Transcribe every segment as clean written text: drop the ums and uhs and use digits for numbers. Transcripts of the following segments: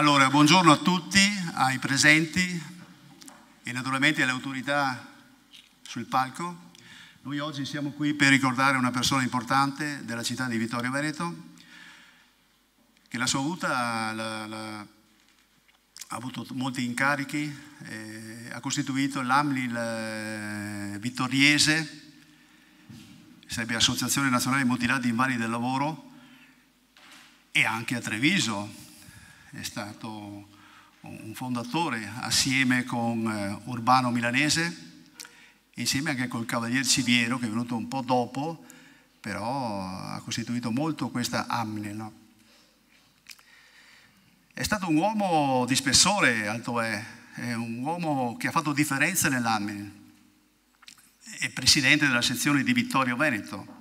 Allora, buongiorno a tutti, ai presenti e naturalmente alle autorità sul palco. Noi oggi siamo qui per ricordare una persona importante della città di Vittorio Veneto, che la sua vita ha avuto molti incarichi, ha costituito l'AMLIL vittoriese, sarebbe Associazione Nazionale Mutilati Invalidi del Lavoro, e anche a Treviso è stato un fondatore assieme con Urbano Milanese, insieme anche col Cavalier Civiero, che è venuto un po' dopo, però ha costituito molto questa AMLIL, no? È stato un uomo di spessore, Altoè, è un uomo che ha fatto differenza nell'AMLIL, è presidente della sezione di Vittorio Veneto.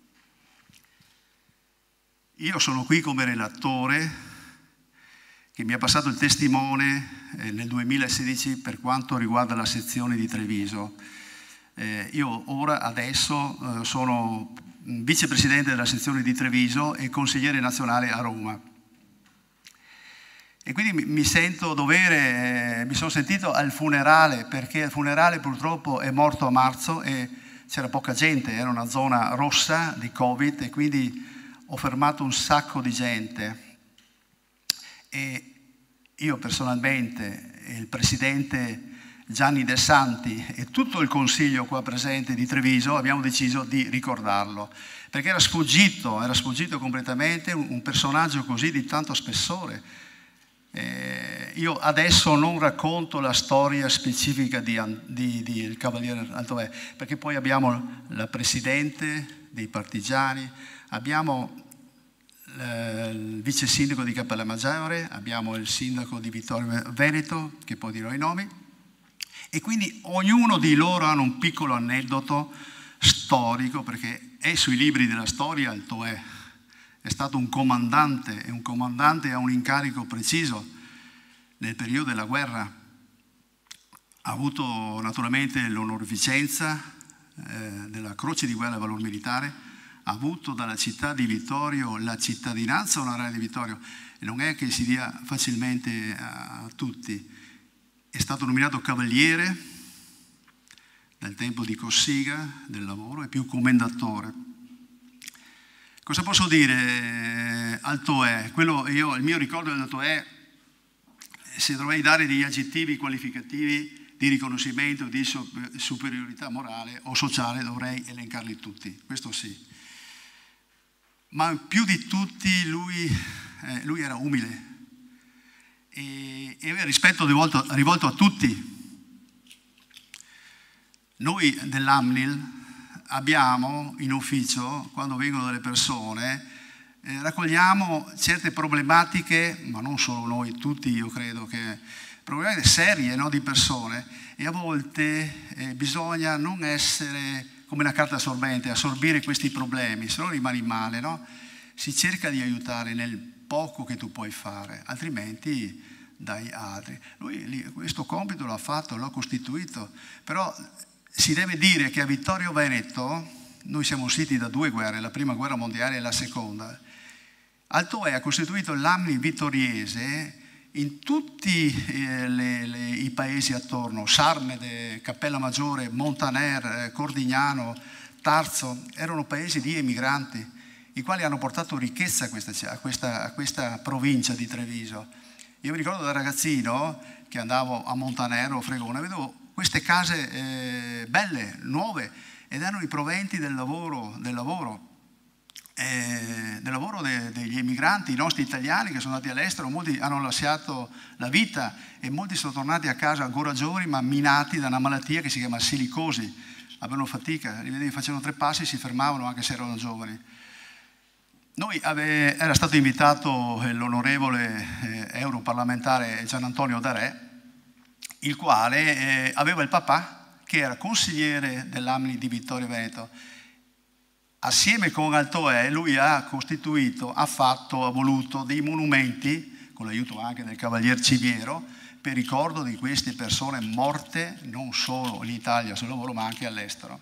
Io sono qui come relatore che mi ha passato il testimone nel 2016 per quanto riguarda la sezione di Treviso. Io adesso sono vicepresidente della sezione di Treviso e consigliere nazionale a Roma. E quindi mi sento dovere, mi sono sentito al funerale, perché al funerale purtroppo è morto a marzo e c'era poca gente, era una zona rossa di Covid e quindi ho fermato un sacco di gente. E io personalmente, il presidente Gianni De Santi e tutto il consiglio qua presente di Treviso abbiamo deciso di ricordarlo, perché era sfuggito completamente un personaggio così di tanto spessore. Io adesso non racconto la storia specifica di Cavaliere Altoè, perché poi abbiamo la presidente dei partigiani, abbiamo il vice sindaco di Capellammaggiore, abbiamo il sindaco di Vittorio Veneto, che poi dirò i nomi, e quindi ognuno di loro ha un piccolo aneddoto storico, perché è sui libri della storia Altoè. È stato un comandante, e un comandante ha un incarico preciso nel periodo della guerra. Ha avuto naturalmente l'onorificenza della Croce di Guerra e Valor Militare, ha avuto dalla città di Vittorio la cittadinanza onoraria di Vittorio, e non è che si dia facilmente a tutti. È stato nominato cavaliere dal tempo di Cossiga del lavoro e più commendatore. Cosa posso dire? Altoè, il mio ricordo dell'Altoè, se dovrei dare degli aggettivi qualificativi di riconoscimento, di superiorità morale o sociale, dovrei elencarli tutti, questo sì. Ma più di tutti lui era umile e aveva rispetto rivolto a tutti. Noi dell'AMLIL abbiamo in ufficio, quando vengono delle persone, raccogliamo certe problematiche, ma non solo noi, tutti io credo che problematiche serie, no, di persone, e a volte bisogna non essere come una carta assorbente, assorbire questi problemi, se no rimani male, no? Si cerca di aiutare nel poco che tu puoi fare, altrimenti dai altri. Lui questo compito l'ha fatto, l'ha costituito, però si deve dire che a Vittorio Veneto noi siamo usciti da due guerre, la prima guerra mondiale e la seconda. Altoè ha costituito l'AMLIL vittoriese in tutti i paesi attorno, Sarnede, Capellammaggiore, Montaner, Cordignano, Tarzo, erano paesi di emigranti, i quali hanno portato ricchezza a questa provincia di Treviso. Io mi ricordo da ragazzino che andavo a Montanero, Fregone, vedevo queste case belle, nuove, ed erano i proventi del lavoro degli emigranti, i nostri italiani che sono andati all'estero. Molti hanno lasciato la vita e molti sono tornati a casa ancora giovani, ma minati da una malattia che si chiama silicosi. Avevano fatica, li vedevi, facevano 3 passi e si fermavano anche se erano giovani. Era stato invitato l'onorevole europarlamentare Gian Antonio D'Arè, il quale aveva il papà che era consigliere dell'AMLIL di Vittorio Veneto. Assieme con Altoè lui ha voluto dei monumenti, con l'aiuto anche del Cavalier Civiero, per ricordo di queste persone morte non solo in Italia sul lavoro ma anche all'estero.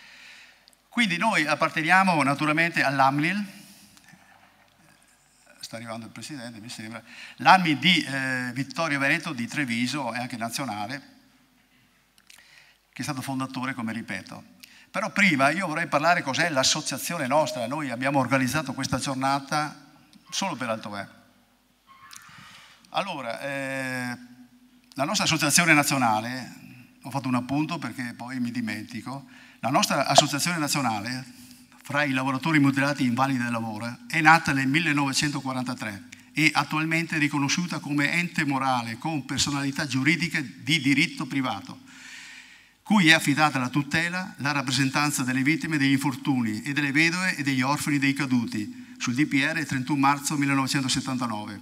Quindi noi apparteniamo naturalmente all'AMLIL, sta arrivando il Presidente, mi sembra, l'AMI di Vittorio Veneto di Treviso e anche nazionale, che è stato fondatore, come ripeto. Però prima io vorrei parlare cos'è l'associazione nostra. Noi abbiamo organizzato questa giornata solo per Altoè. Allora, la nostra associazione nazionale, ho fatto un appunto perché poi mi dimentico, la nostra associazione nazionale fra i lavoratori mutilati invalidi del lavoro è nata nel 1943 e attualmente è riconosciuta come ente morale con personalità giuridica di diritto privato, cui è affidata la tutela, la rappresentanza delle vittime degli infortuni e delle vedove e degli orfani dei caduti sul DPR 31 marzo 1979.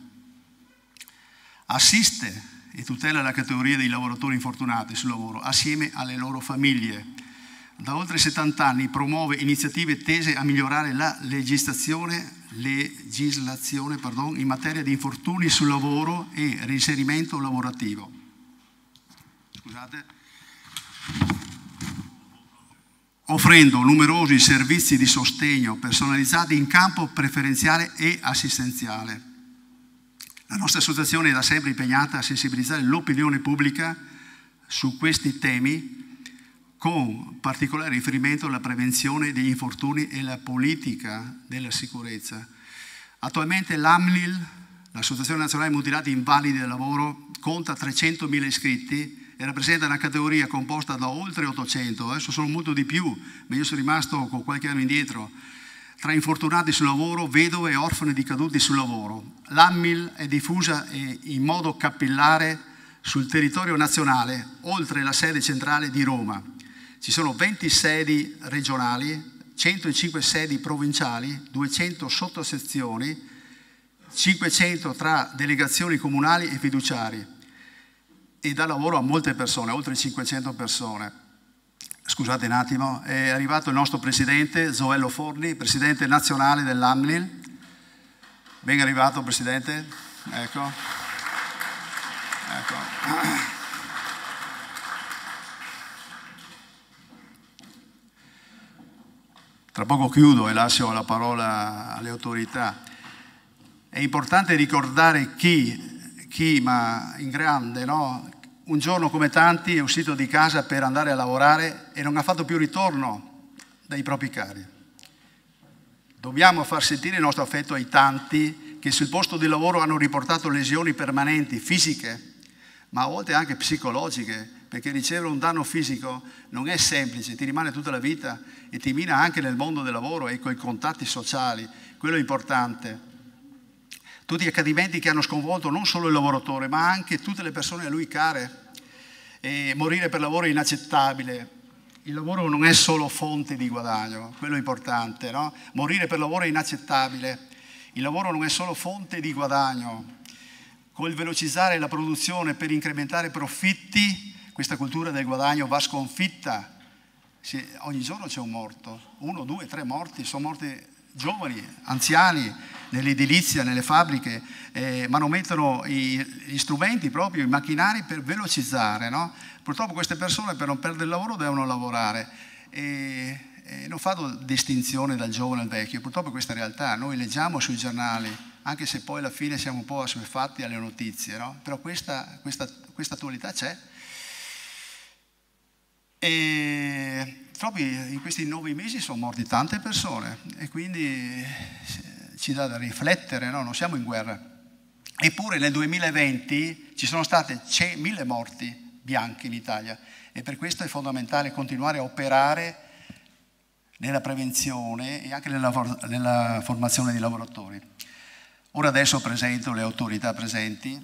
Assiste e tutela la categoria dei lavoratori infortunati sul lavoro assieme alle loro famiglie. Da oltre 70 anni promuove iniziative tese a migliorare la legislazione in materia di infortuni sul lavoro e reinserimento lavorativo. Scusate. Offrendo numerosi servizi di sostegno personalizzati in campo preferenziale e assistenziale. La nostra associazione è da sempre impegnata a sensibilizzare l'opinione pubblica su questi temi, con particolare riferimento alla prevenzione degli infortuni e alla politica della sicurezza. Attualmente l'AMNIL, l'Associazione Nazionale Mutilati Invalidi del Lavoro, conta 300.000 iscritti e rappresenta una categoria composta da oltre 800, adesso sono molto di più, ma io sono rimasto con qualche anno indietro, tra infortunati sul lavoro, vedove e orfani di caduti sul lavoro. L'AMMIL è diffusa in modo capillare sul territorio nazionale, oltre la sede centrale di Roma. Ci sono 20 sedi regionali, 105 sedi provinciali, 200 sottosezioni, 500 tra delegazioni comunali e fiduciari, e dà lavoro a molte persone, oltre 500 persone. Scusate un attimo, è arrivato il nostro presidente Zoello Forni, presidente nazionale dell'AMNIL. Ben arrivato, presidente. Ecco. Tra poco chiudo e lascio la parola alle autorità. È importante ricordare chi ma in grande, no? Un giorno come tanti è uscito di casa per andare a lavorare e non ha fatto più ritorno dai propri cari. Dobbiamo far sentire il nostro affetto ai tanti che sul posto di lavoro hanno riportato lesioni permanenti, fisiche, ma a volte anche psicologiche, perché ricevere un danno fisico non è semplice, ti rimane tutta la vita e ti mina anche nel mondo del lavoro e con i contatti sociali, quello è importante. Tutti gli accadimenti che hanno sconvolto non solo il lavoratore, ma anche tutte le persone a lui care. E morire per lavoro è inaccettabile. Il lavoro non è solo fonte di guadagno, quello è importante, no? Morire per lavoro è inaccettabile. Il lavoro non è solo fonte di guadagno. Col velocizzare la produzione per incrementare profitti, questa cultura del guadagno va sconfitta. Ogni giorno c'è un morto, 1, 2, 3 morti, sono morti giovani, anziani, nell'edilizia, nelle fabbriche, manomettono gli strumenti proprio, i macchinari per velocizzare, no? Purtroppo queste persone per non perdere il lavoro devono lavorare e non fanno distinzione dal giovane al vecchio, purtroppo questa è la realtà, noi leggiamo sui giornali, anche se poi alla fine siamo un po' assuefatti alle notizie, no? Però questa attualità c'è. E proprio in questi 9 mesi sono morti tante persone e quindi ci dà da riflettere, no? Non siamo in guerra. Eppure nel 2020 ci sono state 1000 morti bianchi in Italia e per questo è fondamentale continuare a operare nella prevenzione e anche nella formazione dei lavoratori. Ora adesso presento le autorità presenti.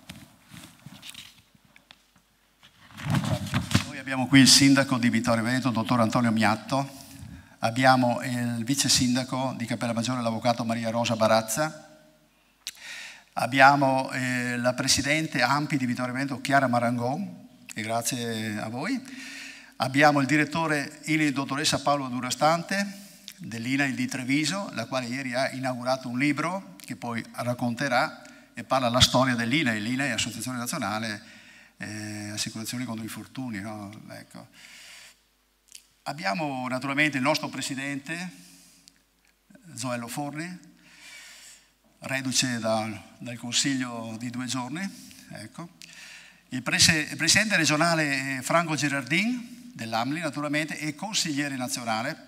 Noi abbiamo qui il sindaco di Vittorio Veneto, dottor Antonio Miatto. Abbiamo il vice sindaco di Capellammaggiore, l'avvocato Maria Rosa Barazza. Abbiamo la presidente ANPI di Vittorio Veneto, Chiara Marangon, e grazie a voi. Abbiamo il direttore INAIL, dottoressa Paola Durastante, dell'INAIL di Treviso, la quale ieri ha inaugurato un libro che poi racconterà e parla la storia dell'INAIL. L'INAIL è Associazione Nazionale Assicurazioni contro infortuni, no? Ecco. Abbiamo naturalmente il nostro presidente, Zoello Forni, reduce dal consiglio di 2 giorni. Ecco. Il presidente regionale è Franco Girardin, dell'AMLI naturalmente, e consigliere nazionale.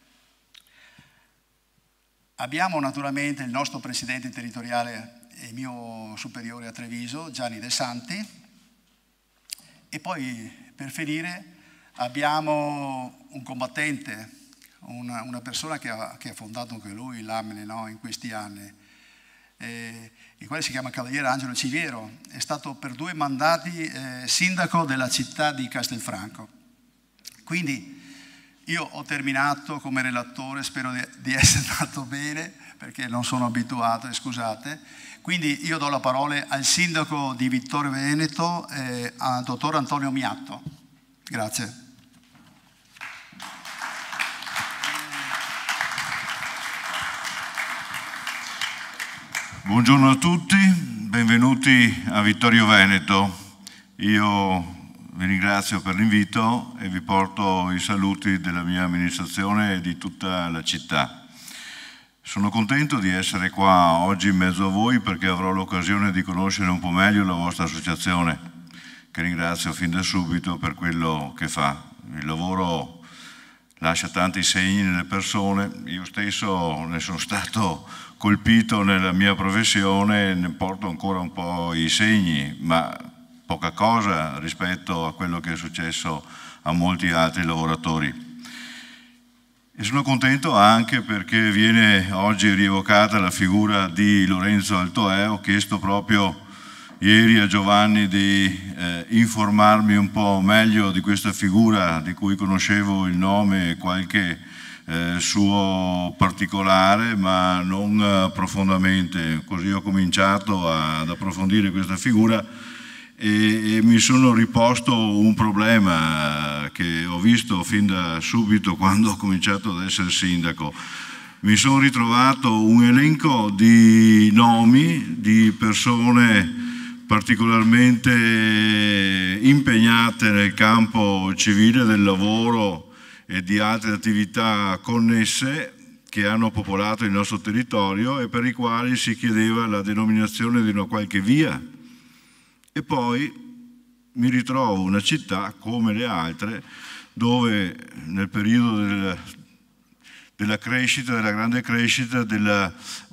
Abbiamo naturalmente il nostro presidente territoriale e mio superiore a Treviso, Gianni De Santi, e poi per finire abbiamo un combattente, una persona che ha fondato anche lui l'AMLI, no, in questi anni, il quale si chiama Cavaliere Angelo Civiero, è stato per 2 mandati sindaco della città di Castelfranco. Quindi io ho terminato come relatore, spero di essere andato bene perché non sono abituato, scusate. Quindi io do la parola al sindaco di Vittorio Veneto, al dottor Antonio Miatto. Grazie. Buongiorno a tutti, benvenuti a Vittorio Veneto. Io vi ringrazio per l'invito e vi porto i saluti della mia amministrazione e di tutta la città. Sono contento di essere qua oggi in mezzo a voi perché avrò l'occasione di conoscere un po' meglio la vostra associazione, che ringrazio fin da subito per quello che fa. Il lavoro lascia tanti segni nelle persone, io stesso ne sono stato colpito nella mia professione, ne porto ancora un po' i segni, ma poca cosa rispetto a quello che è successo a molti altri lavoratori. E sono contento anche perché viene oggi rievocata la figura di Lorenzo Altoè. Ho chiesto proprio ieri a Giovanni di informarmi un po' meglio di questa figura di cui conoscevo il nome e qualche suo particolare, ma non profondamente. Così ho cominciato ad approfondire questa figura e mi sono riposto un problema che ho visto fin da subito quando ho cominciato ad essere sindaco. Mi sono ritrovato un elenco di nomi di persone particolarmente impegnate nel campo civile del lavoro e di altre attività connesse che hanno popolato il nostro territorio e per i quali si chiedeva la denominazione di una qualche via. E poi mi ritrovo una città come le altre dove nel periodo della crescita, della grande crescita, della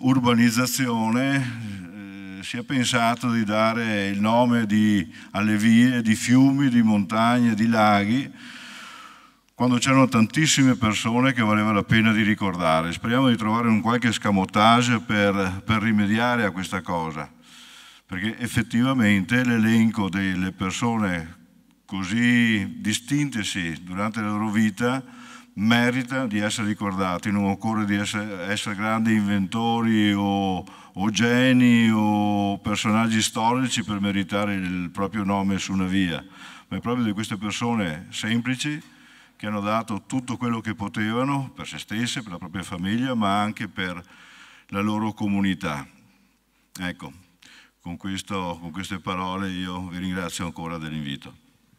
urbanizzazione si è pensato di dare il nome alle vie, di fiumi, di montagne, di laghi, quando c'erano tantissime persone che valeva la pena di ricordare. Speriamo di trovare un qualche escamotage per rimediare a questa cosa, perché effettivamente l'elenco delle persone così distintesi durante la loro vita merita di essere ricordati. Non occorre di essere grandi inventori o geni o personaggi storici per meritare il proprio nome su una via, ma è proprio di queste persone semplici che hanno dato tutto quello che potevano per se stesse, per la propria famiglia, ma anche per la loro comunità. Ecco, con queste parole io vi ringrazio ancora dell'invito.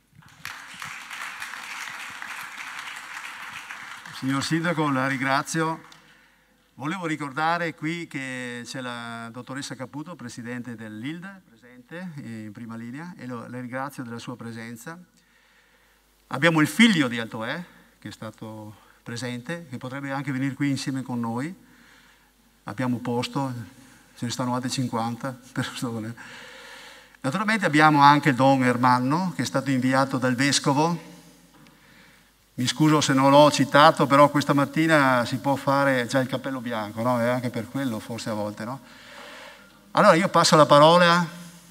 Signor Sindaco, la ringrazio. Volevo ricordare qui che c'è la dottoressa Caputo, presidente dell'ILD, presente in prima linea, e la ringrazio della sua presenza. Abbiamo il figlio di Altoè, che è stato presente, che potrebbe anche venire qui insieme con noi. Abbiamo posto, ce ne stanno altre 50 persone. Naturalmente abbiamo anche Don Ermanno, che è stato inviato dal Vescovo. Mi scuso se non l'ho citato, però questa mattina si può fare già il cappello bianco, no? E anche per quello forse a volte, no? Allora io passo la parola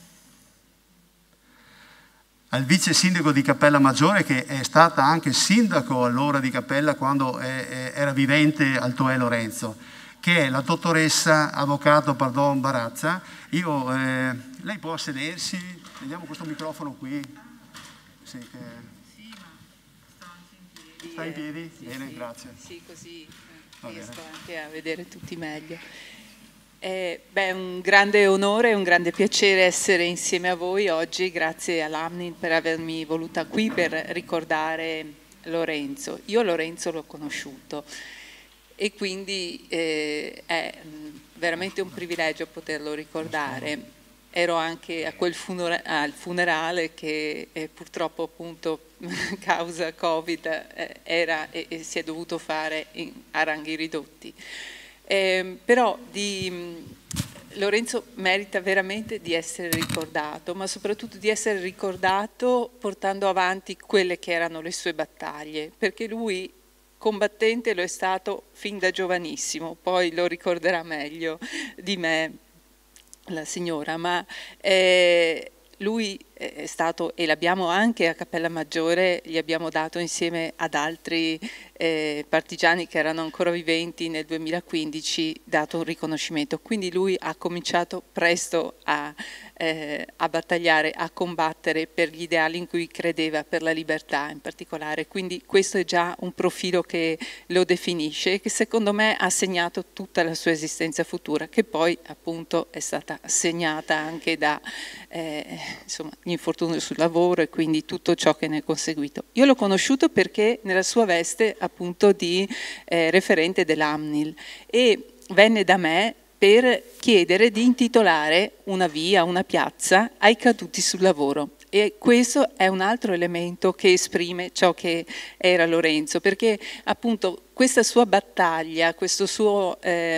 al vice sindaco di Cappella Maggiore, che è stata anche sindaco allora di Cappella quando era vivente Altoè Lorenzo, che è la dottoressa avvocato Barazza. Lei può sedersi, vediamo questo microfono qui. Sì, sta in piedi? Sì, bene, sì, grazie. Sì, così riesco anche a vedere tutti meglio. È un grande onore e un grande piacere essere insieme a voi oggi, grazie all'AMLI per avermi voluta qui per ricordare Lorenzo. Io Lorenzo l'ho conosciuto e quindi è veramente un privilegio poterlo ricordare. Ero anche a al funerale che purtroppo appunto causa Covid era e si è dovuto fare a ranghi ridotti. Però Lorenzo merita veramente di essere ricordato, ma soprattutto di essere ricordato portando avanti quelle che erano le sue battaglie, perché lui combattente lo è stato fin da giovanissimo, poi lo ricorderà meglio di me la signora, ma lui è stato, e l'abbiamo anche a Cappella Maggiore, gli abbiamo dato insieme ad altri partigiani che erano ancora viventi nel 2015, dato un riconoscimento. Quindi lui ha cominciato presto a battagliare, a combattere per gli ideali in cui credeva, per la libertà in particolare. Quindi questo è già un profilo che lo definisce e che secondo me ha segnato tutta la sua esistenza futura, che poi appunto è stata segnata anche da insomma, gli infortuni sul lavoro e quindi tutto ciò che ne è conseguito. Io l'ho conosciuto perché nella sua veste appunto di referente dell'AMNIL e venne da me per chiedere di intitolare una via, una piazza ai caduti sul lavoro. E questo è un altro elemento che esprime ciò che era Lorenzo, perché appunto questa sua battaglia, questo suo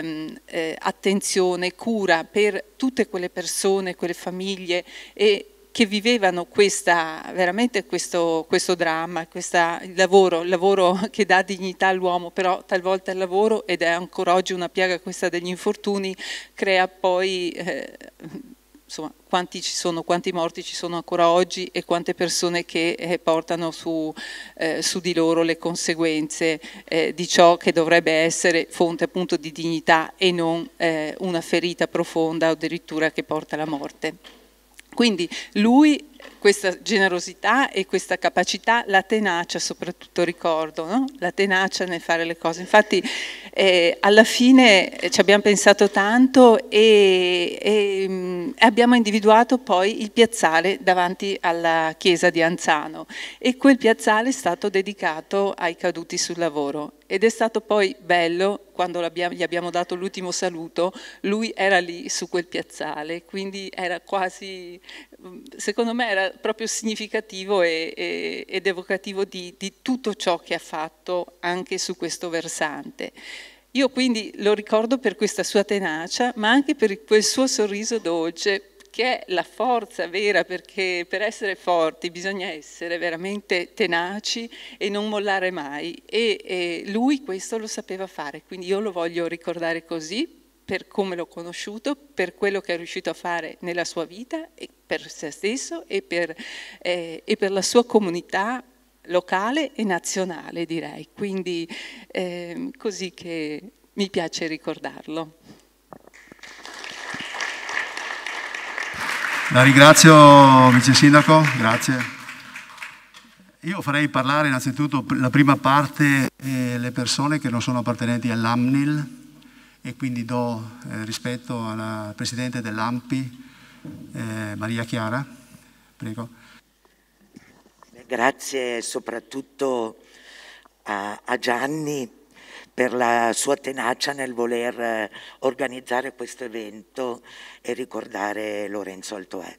attenzione, cura per tutte quelle persone, quelle famiglie e che vivevano veramente questo dramma, il lavoro che dà dignità all'uomo, però talvolta il lavoro, ed è ancora oggi una piaga questa degli infortuni, crea poi, insomma, quanti morti ci sono ancora oggi e quante persone che portano su di loro le conseguenze di ciò che dovrebbe essere fonte appunto di dignità e non una ferita profonda o addirittura che porta alla morte. Quindi lui, questa generosità e questa capacità, la tenacia soprattutto ricordo, no? La tenacia nel fare le cose. Infatti alla fine ci abbiamo pensato tanto e abbiamo individuato poi il piazzale davanti alla chiesa di Anzano e quel piazzale è stato dedicato ai caduti sul lavoro. Ed è stato poi bello, quando gli abbiamo dato l'ultimo saluto, lui era lì su quel piazzale, quindi era quasi, secondo me era proprio significativo ed evocativo di tutto ciò che ha fatto anche su questo versante. Io quindi lo ricordo per questa sua tenacia, ma anche per quel suo sorriso dolce, che è la forza vera, perché per essere forti bisogna essere veramente tenaci e non mollare mai, e lui questo lo sapeva fare, quindi io lo voglio ricordare così, per come l'ho conosciuto, per quello che è riuscito a fare nella sua vita, e per se stesso e per la sua comunità locale e nazionale, direi, quindi così che mi piace ricordarlo. La ringrazio, Vice Sindaco, grazie. Io farei parlare innanzitutto la prima parte le persone che non sono appartenenti all'AMNIL e quindi do rispetto alla Presidente dell'AMPI, Maria Chiara, prego. Grazie soprattutto a Gianni per la sua tenacia nel voler organizzare questo evento e ricordare Lorenzo Altoè.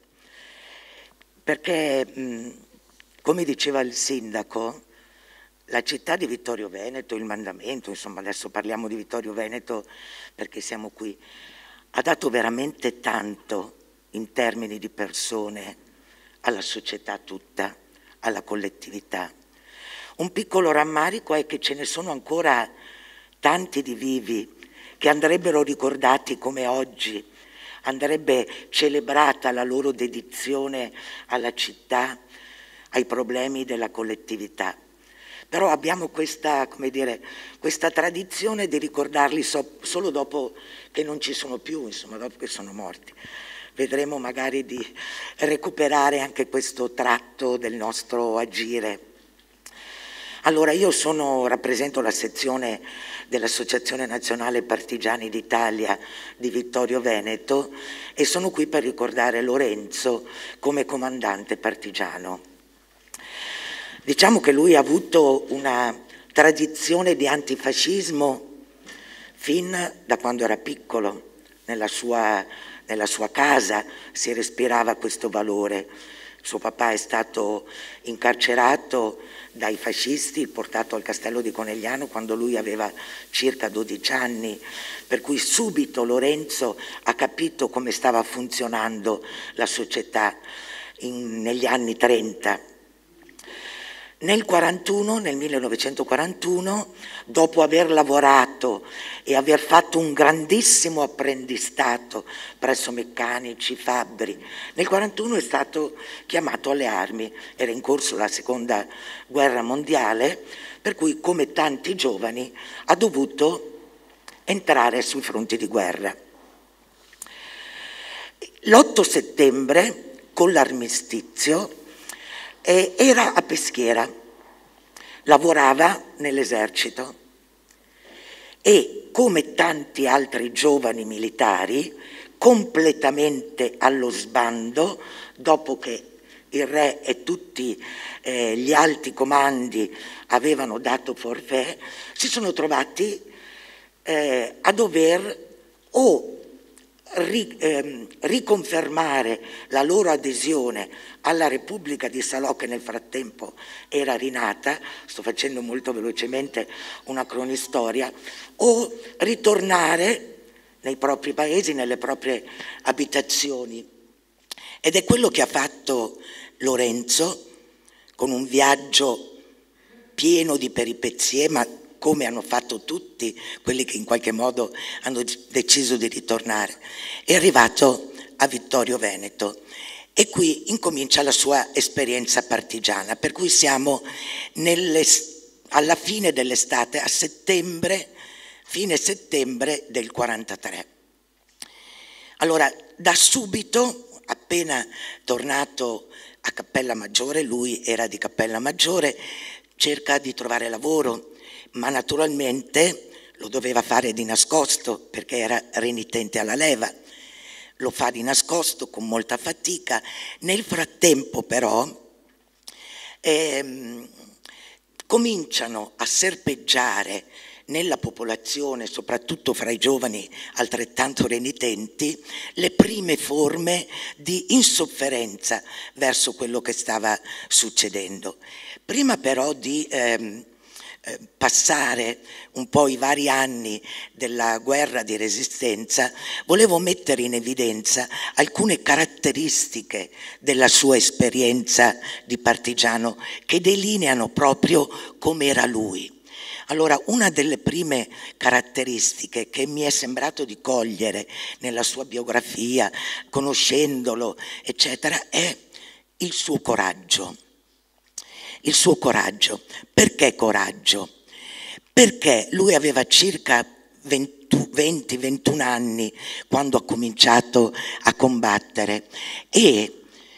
Perché, come diceva il sindaco, la città di Vittorio Veneto, il mandamento, insomma adesso parliamo di Vittorio Veneto perché siamo qui, ha dato veramente tanto in termini di persone alla società tutta, alla collettività. Un piccolo rammarico è che ce ne sono ancora tanti di vivi che andrebbero ricordati come oggi, andrebbe celebrata la loro dedizione alla città, ai problemi della collettività. Però abbiamo questa, come dire, questa tradizione di ricordarli solo dopo che non ci sono più, insomma, dopo che sono morti. Vedremo magari di recuperare anche questo tratto del nostro agire. Allora, io rappresento la sezione dell'Associazione Nazionale Partigiani d'Italia di Vittorio Veneto e sono qui per ricordare Lorenzo come comandante partigiano. Diciamo che lui ha avuto una tradizione di antifascismo fin da quando era piccolo, nella sua casa si respirava questo valore. Suo papà è stato incarcerato dai fascisti, portato al castello di Conegliano quando lui aveva circa 12 anni, per cui subito Lorenzo ha capito come stava funzionando la società negli anni 30. Nel 1941, dopo aver lavorato e aver fatto un grandissimo apprendistato presso meccanici, fabbri, nel 1941 è stato chiamato alle armi. Era in corso la seconda guerra mondiale, per cui come tanti giovani ha dovuto entrare sui fronti di guerra. L'8 settembre, con l'armistizio, era a Peschiera, lavorava nell'esercito e, come tanti altri giovani militari, completamente allo sbando, dopo che il re e tutti gli alti comandi avevano dato forfait, si sono trovati a dover o riconfermare la loro adesione alla Repubblica di Salò, che nel frattempo era rinata, sto facendo molto velocemente una cronistoria, o ritornare nei propri paesi, nelle proprie abitazioni. Ed è quello che ha fatto Lorenzo, con un viaggio pieno di peripezie, ma come hanno fatto tutti quelli che in qualche modo hanno deciso di ritornare. È arrivato a Vittorio Veneto e qui incomincia la sua esperienza partigiana, per cui siamo alla fine dell'estate, a settembre, fine settembre del 43. Allora, da subito, appena tornato a Cappella Maggiore, lui era di Cappella Maggiore, cerca di trovare lavoro, ma naturalmente lo doveva fare di nascosto perché era renitente alla leva. Lo fa di nascosto con molta fatica. Nel frattempo però cominciano a serpeggiare nella popolazione, soprattutto fra i giovani altrettanto renitenti, le prime forme di insofferenza verso quello che stava succedendo. Prima però di passare un po' i vari anni della guerra di resistenza, volevo mettere in evidenza alcune caratteristiche della sua esperienza di partigiano che delineano proprio come era lui. Allora, una delle prime caratteristiche che mi è sembrato di cogliere nella sua biografia, conoscendolo, eccetera, è il suo coraggio. Il suo coraggio. Perché coraggio? Perché lui aveva circa 20-21 anni quando ha cominciato a combattere e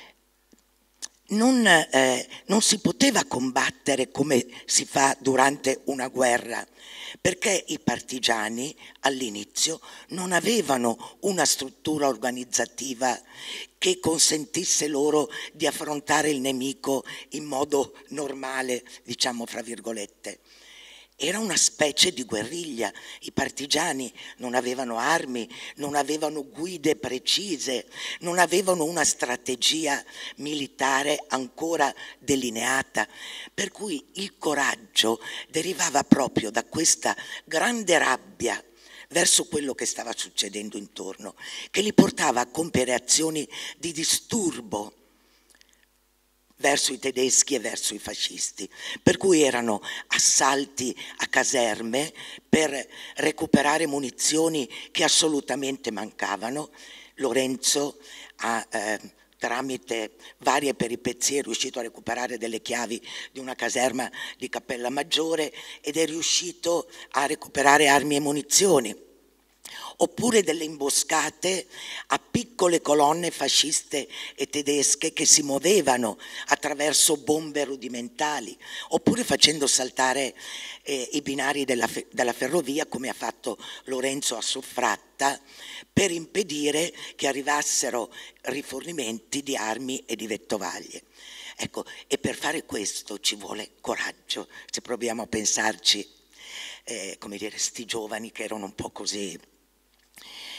non si poteva combattere come si fa durante una guerra, perché i partigiani all'inizio non avevano una struttura organizzativa che consentisse loro di affrontare il nemico in modo normale, diciamo fra virgolette. Era una specie di guerriglia, i partigiani non avevano armi, non avevano guide precise, non avevano una strategia militare ancora delineata, per cui il coraggio derivava proprio da questa grande rabbia verso quello che stava succedendo intorno, che li portava a compiere azioni di disturbo verso i tedeschi e verso i fascisti, per cui erano assalti a caserme per recuperare munizioni che assolutamente mancavano. Lorenzo tramite varie peripezie è riuscito a recuperare delle chiavi di una caserma di Cappella Maggiore ed è riuscito a recuperare armi e munizioni, oppure delle imboscate a piccole colonne fasciste e tedesche che si muovevano attraverso bombe rudimentali, oppure facendo saltare i binari della ferrovia, come ha fatto Lorenzo a Soffratta, per impedire che arrivassero rifornimenti di armi e di vettovaglie. Ecco, e per fare questo ci vuole coraggio, se proviamo a pensarci, come dire, sti giovani che erano un po' così.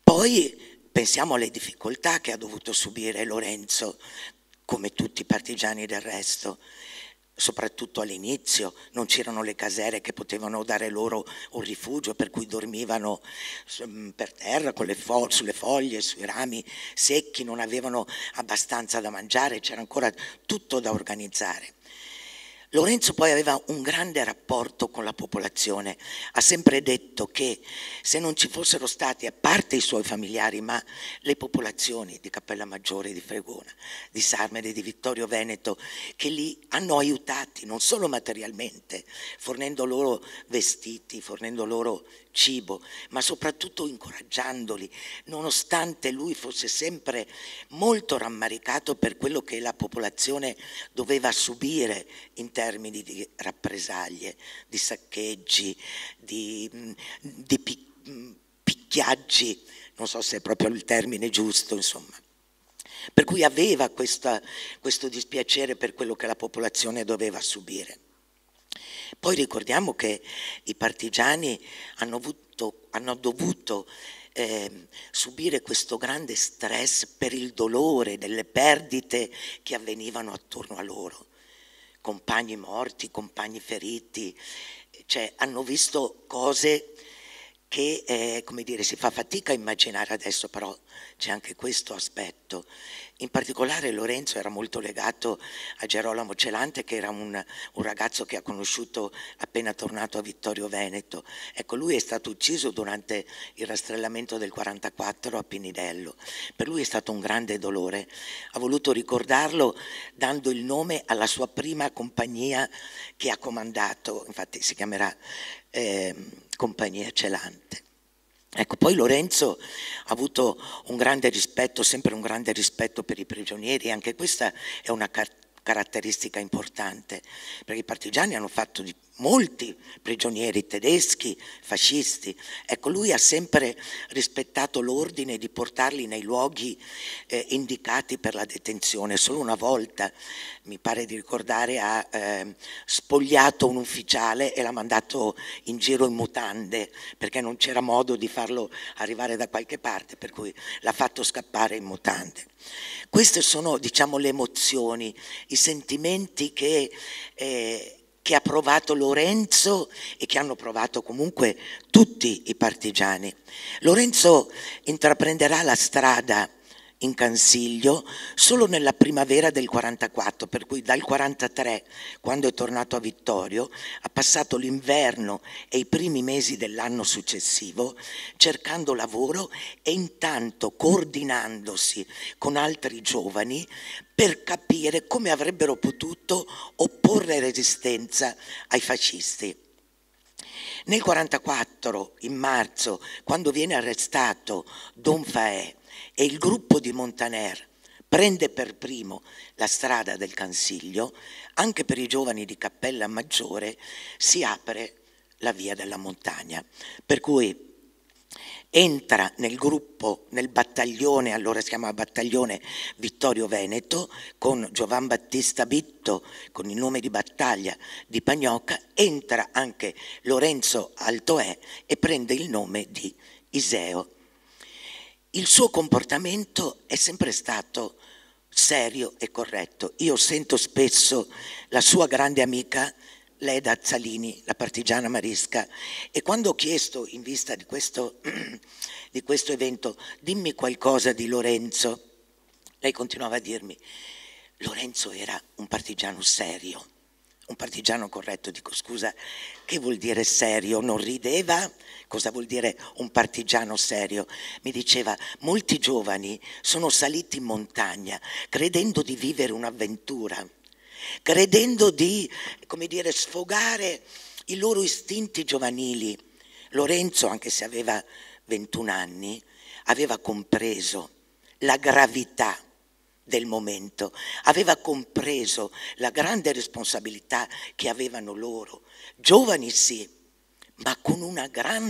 Poi pensiamo alle difficoltà che ha dovuto subire Lorenzo, come tutti i partigiani del resto. Soprattutto all'inizio non c'erano le casere che potevano dare loro un rifugio, per cui dormivano per terra con sulle foglie, sui rami secchi, non avevano abbastanza da mangiare, c'era ancora tutto da organizzare. Lorenzo poi aveva un grande rapporto con la popolazione, ha sempre detto che se non ci fossero stati, a parte i suoi familiari, ma le popolazioni di Cappellamaggiore, di Fregona, di Sarmede, di Vittorio Veneto, che li hanno aiutati non solo materialmente, fornendo loro vestiti, fornendo loro cibo, ma soprattutto incoraggiandoli, nonostante lui fosse sempre molto rammaricato per quello che la popolazione doveva subire in termini di rappresaglie, di saccheggi, di picchiaggi, non so se è proprio il termine giusto, insomma. Per cui aveva questo dispiacere per quello che la popolazione doveva subire. Poi ricordiamo che i partigiani hanno dovuto subire questo grande stress per il dolore delle perdite che avvenivano attorno a loro. Compagni morti, compagni feriti, cioè hanno visto cose che, come dire, si fa fatica a immaginare adesso, però c'è anche questo aspetto. In particolare Lorenzo era molto legato a Gerolamo Celante, che era un ragazzo che ha conosciuto appena tornato a Vittorio Veneto. Ecco, lui è stato ucciso durante il rastrellamento del 44 a Pinidello. Per lui è stato un grande dolore. Ha voluto ricordarlo dando il nome alla sua prima compagnia che ha comandato, infatti si chiamerà Compagnia Celante. Ecco, poi Lorenzo ha avuto un grande rispetto, sempre un grande rispetto per i prigionieri, anche questa è una caratteristica importante, perché i partigiani hanno fatto di molti prigionieri tedeschi, fascisti. Ecco, lui ha sempre rispettato l'ordine di portarli nei luoghi indicati per la detenzione. Solo una volta, mi pare di ricordare, ha spogliato un ufficiale e l'ha mandato in giro in mutande, perché non c'era modo di farlo arrivare da qualche parte, per cui l'ha fatto scappare in mutande. Queste sono, diciamo, le emozioni, i sentimenti che ha provato Lorenzo e che hanno provato comunque tutti i partigiani. Lorenzo intraprenderà la strada in Cansiglio solo nella primavera del 44, per cui dal 43, quando è tornato a Vittorio, ha passato l'inverno e i primi mesi dell'anno successivo cercando lavoro e intanto coordinandosi con altri giovani per capire come avrebbero potuto opporre resistenza ai fascisti. Nel 44, in marzo, quando viene arrestato Don Faè e il gruppo di Montaner prende per primo la strada del Cansiglio, anche per i giovani di Cappellamaggiore si apre la via della montagna, per cui entra nel gruppo, nel battaglione, allora si chiama battaglione Vittorio Veneto, con Giovan Battista Bitto, con il nome di battaglia di Pagnocca, entra anche Lorenzo Altoè e prende il nome di Iseo. Il suo comportamento è sempre stato serio e corretto. Io sento spesso la sua grande amica Leda Azzalini, la partigiana marisca, e quando ho chiesto in vista di questo evento dimmi qualcosa di Lorenzo, lei continuava a dirmi Lorenzo era un partigiano serio, un partigiano corretto. Dico scusa, che vuol dire serio? Non rideva? Cosa vuol dire un partigiano serio? Mi diceva molti giovani sono saliti in montagna credendo di vivere un'avventura, credendo di, come dire, sfogare i loro istinti giovanili. Lorenzo, anche se aveva 21 anni, aveva compreso la gravità del momento, aveva compreso la grande responsabilità che avevano loro, giovani sì, ma con un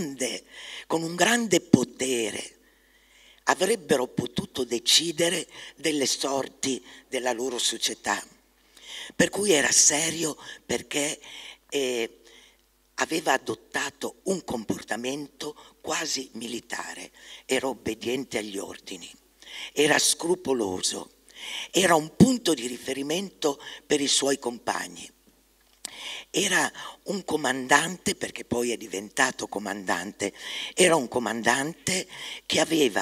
grande potere. Avrebbero potuto decidere delle sorti della loro società. Per cui era serio perché aveva adottato un comportamento quasi militare, era obbediente agli ordini, era scrupoloso, era un punto di riferimento per i suoi compagni. Era un comandante, perché poi è diventato comandante, era un comandante che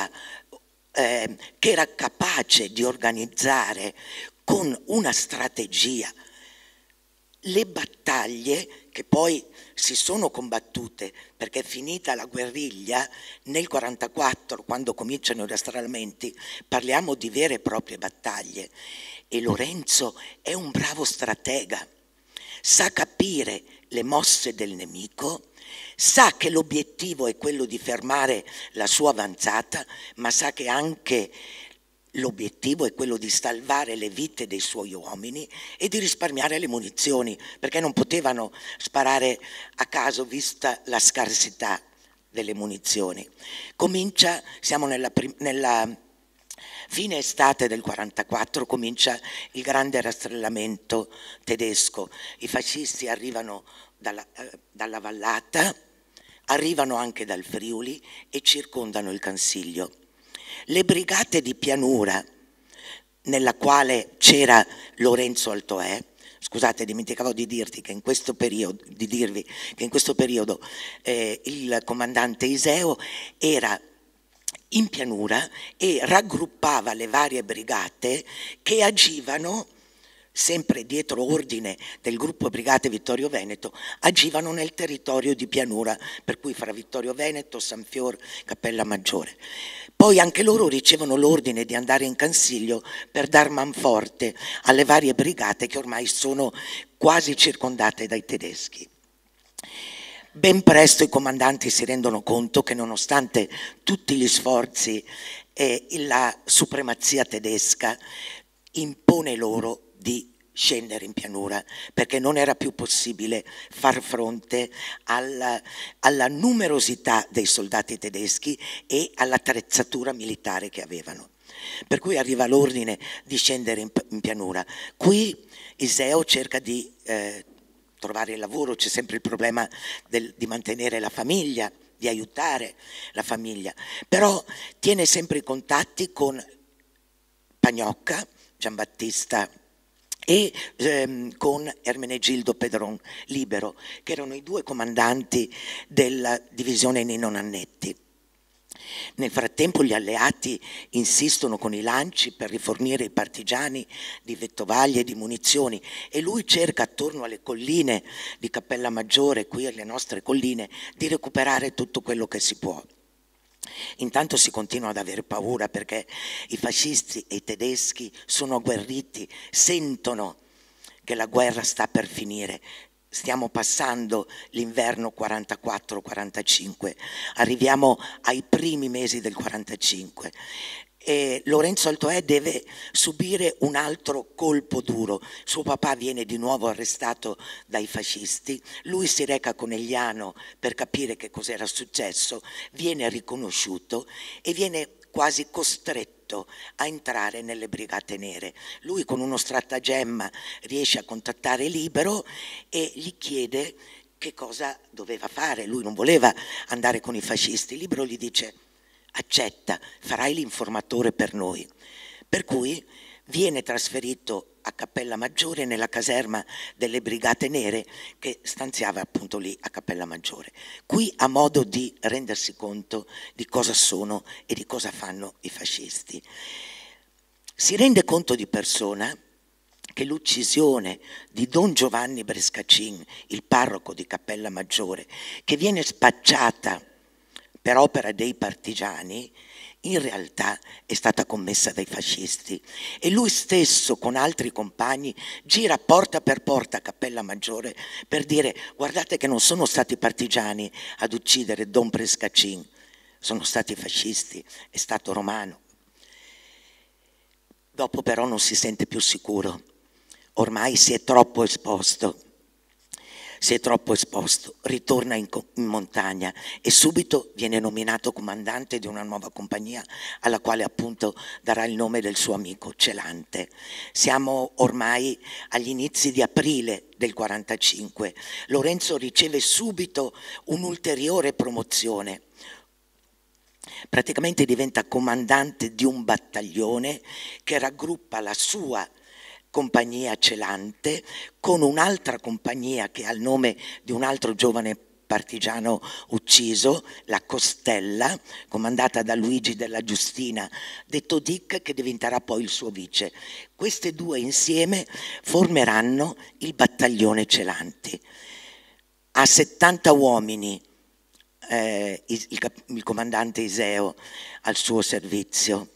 era capace di organizzare con una strategia le battaglie che poi si sono combattute, perché finita la guerriglia nel 1944, quando cominciano i rastrellamenti, parliamo di vere e proprie battaglie, e Lorenzo è un bravo stratega, sa capire le mosse del nemico, sa che l'obiettivo è quello di fermare la sua avanzata, ma sa che anche l'obiettivo è quello di salvare le vite dei suoi uomini e di risparmiare le munizioni, perché non potevano sparare a caso vista la scarsità delle munizioni. Siamo nella fine estate del 1944, comincia il grande rastrellamento tedesco. I fascisti arrivano dalla Vallata, arrivano anche dal Friuli e circondano il Cansiglio. Le brigate di pianura, nella quale c'era Lorenzo Altoè, scusate, dimenticavo di dirvi che in questo periodo il comandante Iseo era in pianura e raggruppava le varie brigate che agivano, sempre dietro ordine del gruppo Brigate Vittorio Veneto, agivano nel territorio di pianura, per cui fra Vittorio Veneto, Sanfior, Cappella Maggiore. Poi anche loro ricevono l'ordine di andare in Cansiglio per dar manforte alle varie brigate che ormai sono quasi circondate dai tedeschi. Ben presto i comandanti si rendono conto che nonostante tutti gli sforzi la supremazia tedesca impone loro di scendere in pianura, perché non era più possibile far fronte alla numerosità dei soldati tedeschi e all'attrezzatura militare che avevano. Per cui arriva l'ordine di scendere in pianura. Qui Iseo cerca di trovare il lavoro, c'è sempre il problema di mantenere la famiglia, di aiutare la famiglia, però tiene sempre i contatti con Pagnocca, Giambattista, e con Ermenegildo Pedron Libero, che erano i due comandanti della divisione Nino Nannetti. Nel frattempo gli alleati insistono con i lanci per rifornire i partigiani di vettovaglie e di munizioni, e lui cerca attorno alle colline di Cappella Maggiore, qui alle nostre colline, di recuperare tutto quello che si può. Intanto si continua ad avere paura, perché i fascisti e i tedeschi sono agguerriti, sentono che la guerra sta per finire. Stiamo passando l'inverno 44-45, arriviamo ai primi mesi del 45 e Lorenzo Altoè deve subire un altro colpo duro. Suo papà viene di nuovo arrestato dai fascisti, lui si reca a Conegliano per capire che cos'era successo, viene riconosciuto e viene quasi costretto a entrare nelle Brigate Nere. Lui con uno stratagemma riesce a contattare Libero e gli chiede che cosa doveva fare. Lui non voleva andare con i fascisti. Libero gli dice: accetta, farai l'informatore per noi. Per cui viene trasferito a Cappella Maggiore, nella caserma delle Brigate Nere che stanziava appunto lì a Cappella Maggiore. Qui ha modo di rendersi conto di cosa sono e di cosa fanno i fascisti. Si rende conto di persona che l'uccisione di Don Giovanni Brescacin, il parroco di Cappella Maggiore, che viene spacciata per opera dei partigiani, in realtà è stata commessa dai fascisti, e lui stesso con altri compagni gira porta per porta a Cappella Maggiore per dire: guardate che non sono stati i partigiani ad uccidere Don Brescacin, sono stati i fascisti, è stato Romano. Dopo però non si sente più sicuro, ormai si è troppo esposto. si è troppo esposto, ritorna in montagna e subito viene nominato comandante di una nuova compagnia alla quale appunto darà il nome del suo amico Celante. Siamo ormai agli inizi di aprile del 45. Lorenzo riceve subito un'ulteriore promozione. Praticamente diventa comandante di un battaglione che raggruppa la sua compagnia Celante con un'altra compagnia che ha il nome di un altro giovane partigiano ucciso, la Costella, comandata da Luigi della Giustina, detto Dick, che diventerà poi il suo vice. Queste due insieme formeranno il battaglione Celanti. Ha 70 uomini il comandante Iseo al suo servizio,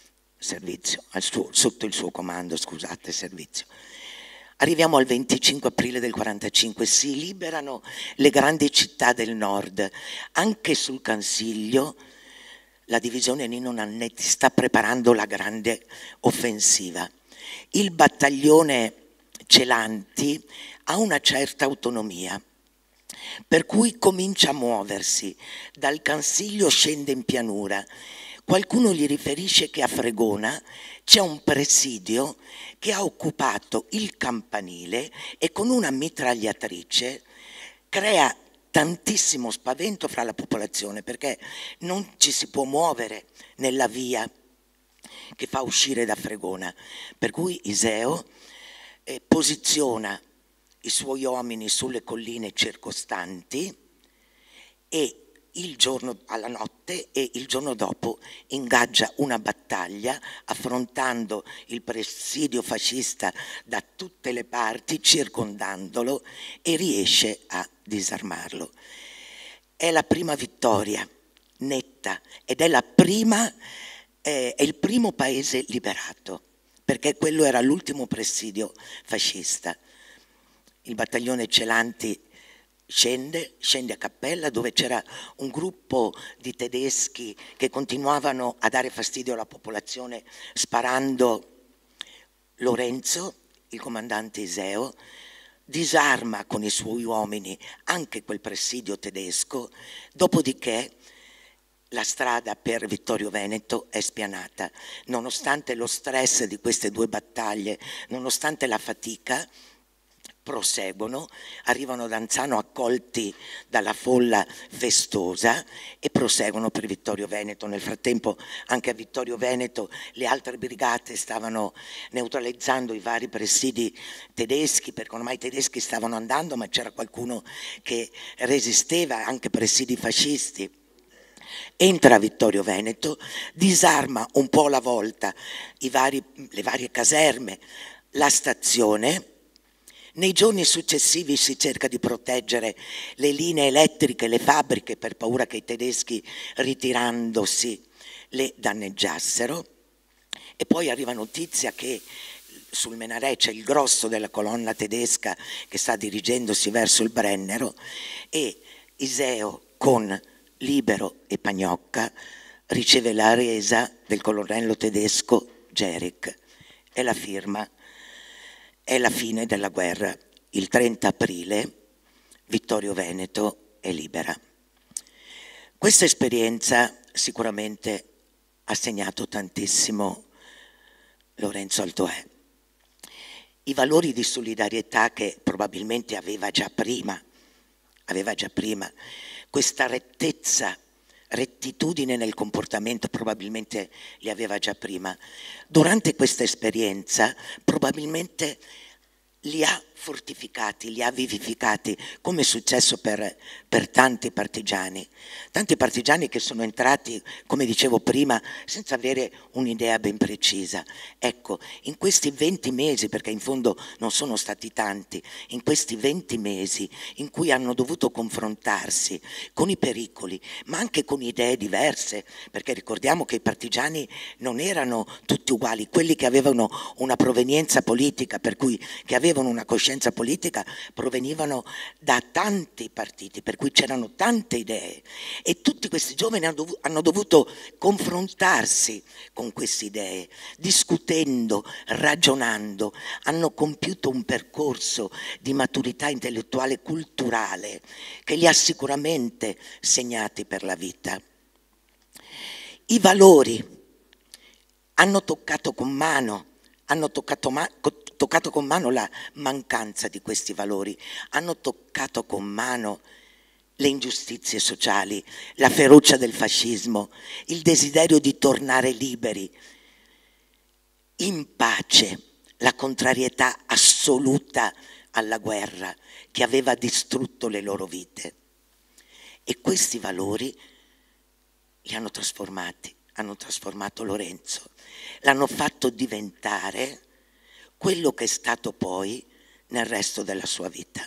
sotto il suo comando, scusate, servizio. Arriviamo al 25 aprile del 45, si liberano le grandi città del nord. Anche sul Cansiglio la divisione Nino Nannetti sta preparando la grande offensiva. Il battaglione Celanti ha una certa autonomia, per cui comincia a muoversi. Dal Cansiglio scende in pianura. Qualcuno gli riferisce che a Fregona c'è un presidio che ha occupato il campanile e con una mitragliatrice crea tantissimo spavento fra la popolazione, perché non ci si può muovere nella via che fa uscire da Fregona. Per cui Iseo posiziona i suoi uomini sulle colline circostanti e il giorno alla notte e il giorno dopo ingaggia una battaglia affrontando il presidio fascista da tutte le parti, circondandolo, e riesce a disarmarlo. È la prima vittoria netta ed è il primo paese liberato, perché quello era l'ultimo presidio fascista. Il battaglione Celanti scende a Cappella, dove c'era un gruppo di tedeschi che continuavano a dare fastidio alla popolazione sparando. Lorenzo, il comandante Iseo, disarma con i suoi uomini anche quel presidio tedesco, dopodiché la strada per Vittorio Veneto è spianata. Nonostante lo stress di queste due battaglie, nonostante la fatica, proseguono, arrivano ad Anzano accolti dalla folla festosa e proseguono per Vittorio Veneto. Nel frattempo anche a Vittorio Veneto le altre brigate stavano neutralizzando i vari presidi tedeschi, perché ormai i tedeschi stavano andando, ma c'era qualcuno che resisteva, anche presidi fascisti. Entra a Vittorio Veneto, disarma un po' alla volta le varie caserme, la stazione. Nei giorni successivi si cerca di proteggere le linee elettriche, le fabbriche, per paura che i tedeschi, ritirandosi, le danneggiassero. E poi arriva notizia che sul Menarè c'è il grosso della colonna tedesca che sta dirigendosi verso il Brennero, e Iseo con Libero e Pagnocca riceve la resa del colonnello tedesco Gerick e la firma. È la fine della guerra. Il 30 aprile Vittorio Veneto è libera. Questa esperienza sicuramente ha segnato tantissimo Lorenzo Altoè. I valori di solidarietà che probabilmente aveva già prima, questa rettitudine nel comportamento probabilmente li aveva già prima. Durante questa esperienza probabilmente li ha fortificati, li ha vivificati, come è successo per tanti partigiani che sono entrati, come dicevo prima, senza avere un'idea ben precisa. Ecco, in questi 20 mesi, perché in fondo non sono stati tanti, in questi 20 mesi in cui hanno dovuto confrontarsi con i pericoli, ma anche con idee diverse, perché ricordiamo che i partigiani non erano tutti uguali, quelli che avevano una provenienza politica, per cui che avevano avevano una coscienza politica provenivano da tanti partiti, per cui c'erano tante idee e tutti questi giovani hanno dovuto confrontarsi con queste idee, discutendo, ragionando, hanno compiuto un percorso di maturità intellettuale e culturale che li ha sicuramente segnati per la vita. I valori hanno toccato con mano la mancanza di questi valori, hanno toccato con mano le ingiustizie sociali, la ferocia del fascismo, il desiderio di tornare liberi, in pace, la contrarietà assoluta alla guerra che aveva distrutto le loro vite. E questi valori li hanno trasformati, hanno trasformato Lorenzo, l'hanno fatto diventare quello che è stato poi nel resto della sua vita.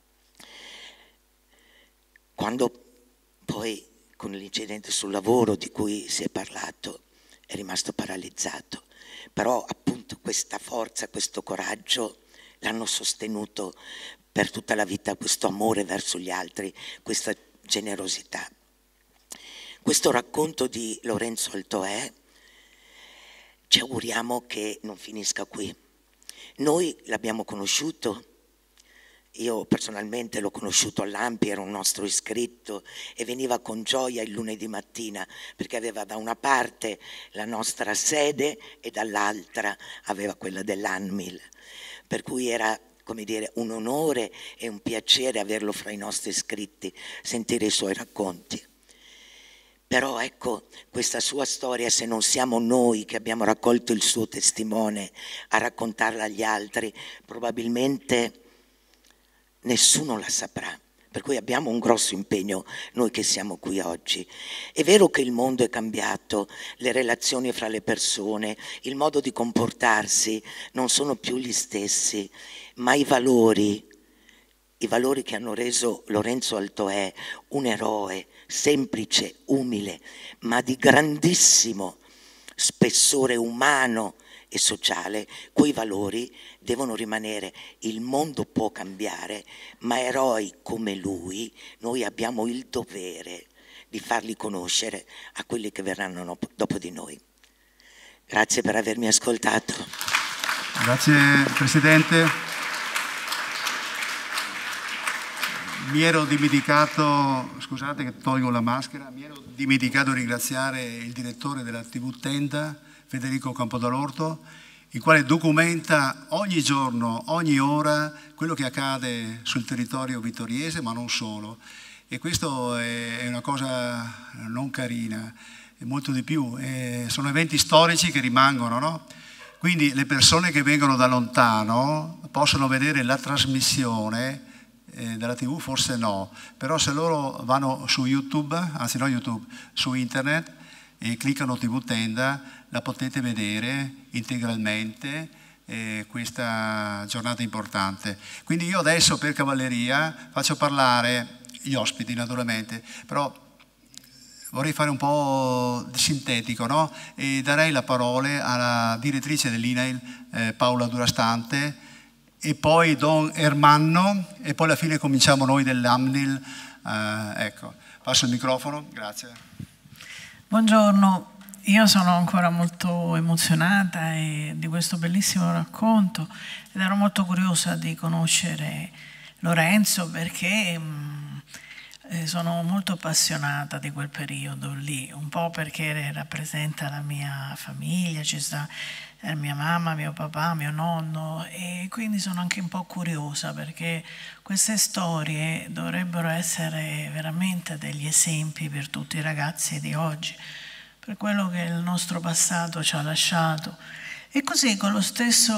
Quando poi, con l'incidente sul lavoro di cui si è parlato, è rimasto paralizzato, però appunto questa forza, questo coraggio l'hanno sostenuto per tutta la vita, questo amore verso gli altri, questa generosità. Questo racconto di Lorenzo Altoè ci auguriamo che non finisca qui. Noi l'abbiamo conosciuto, io personalmente l'ho conosciuto all'Ampi, era un nostro iscritto e veniva con gioia il lunedì mattina perché aveva da una parte la nostra sede e dall'altra aveva quella dell'Anmil, per cui era, come dire, un onore e un piacere averlo fra i nostri iscritti, sentire i suoi racconti. Però ecco, questa sua storia, se non siamo noi che abbiamo raccolto il suo testimone a raccontarla agli altri, probabilmente nessuno la saprà. Per cui abbiamo un grosso impegno noi che siamo qui oggi. È vero che il mondo è cambiato, le relazioni fra le persone, il modo di comportarsi non sono più gli stessi, ma i valori che hanno reso Lorenzo Altoè un eroe semplice, umile, ma di grandissimo spessore umano e sociale, quei valori devono rimanere. Il mondo può cambiare, ma eroi come lui noi abbiamo il dovere di farli conoscere a quelli che verranno dopo di noi. Grazie per avermi ascoltato. Grazie Presidente. Mi ero dimenticato, scusate che tolgo la maschera, mi ero dimenticato di ringraziare il direttore della TV Tenda, Federico Campodalorto, il quale documenta ogni giorno, ogni ora, quello che accade sul territorio vittoriese, ma non solo. E questo è una cosa non carina, è molto di più. Sono eventi storici che rimangono, no? Quindi le persone che vengono da lontano possono vedere la trasmissione della TV, forse no, però se loro vanno su YouTube, anzi no YouTube, su internet e cliccano TV Tenda, la potete vedere integralmente questa giornata importante. Quindi io adesso per cavalleria faccio parlare gli ospiti naturalmente, però vorrei fare un po' sintetico, no? E darei la parola alla direttrice dell'INAIL, Paola Durastante, e poi Don Ermanno, e poi alla fine cominciamo noi dell'Amnil. Ecco, passo il microfono, grazie. Buongiorno, io sono ancora molto emozionata di questo bellissimo racconto ed ero molto curiosa di conoscere Lorenzo perché sono molto appassionata di quel periodo lì, un po' perché rappresenta la mia famiglia, ci sta mia mamma, mio papà, mio nonno, e quindi sono anche un po' curiosa perché queste storie dovrebbero essere veramente degli esempi per tutti i ragazzi di oggi, per quello che il nostro passato ci ha lasciato. E così con lo stesso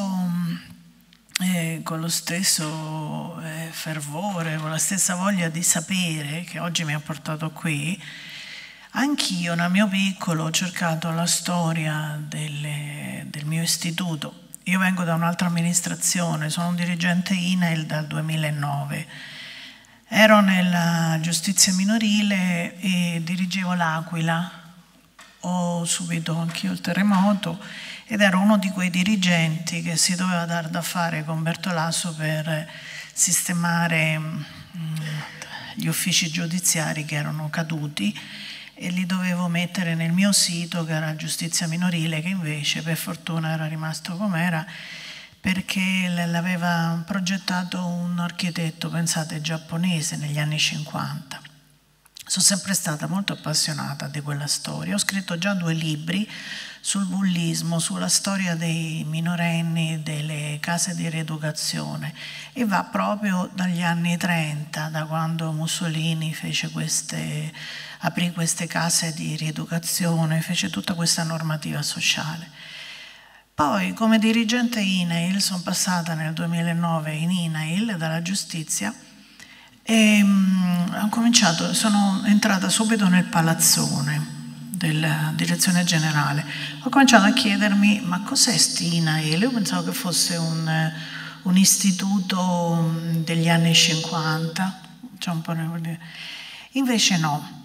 fervore, con la stessa voglia di sapere che oggi mi ha portato qui, anch'io nel mio piccolo ho cercato la storia del mio istituto. Io vengo da un'altra amministrazione, sono un dirigente INAIL dal 2009. Ero nella giustizia minorile e dirigevo l'Aquila, ho subito anch'io il terremoto ed ero uno di quei dirigenti che si doveva dar da fare con Bertolaso per sistemare gli uffici giudiziari che erano caduti e li dovevo mettere nel mio sito, che era Giustizia Minorile, che invece per fortuna era rimasto com'era, perché l'aveva progettato un architetto, pensate, giapponese negli anni 50. Sono sempre stata molto appassionata di quella storia. Ho scritto già 2 libri sul bullismo, sulla storia dei minorenni, delle case di rieducazione, e va proprio dagli anni 30, da quando Mussolini aprì queste case di rieducazione, fece tutta questa normativa sociale. Poi come dirigente INAIL sono passata nel 2009 in INAIL dalla giustizia e sono entrata subito nel palazzone della direzione generale. Ho cominciato a chiedermi: ma cos'è INAIL? Io pensavo che fosse un istituto degli anni 50, invece no.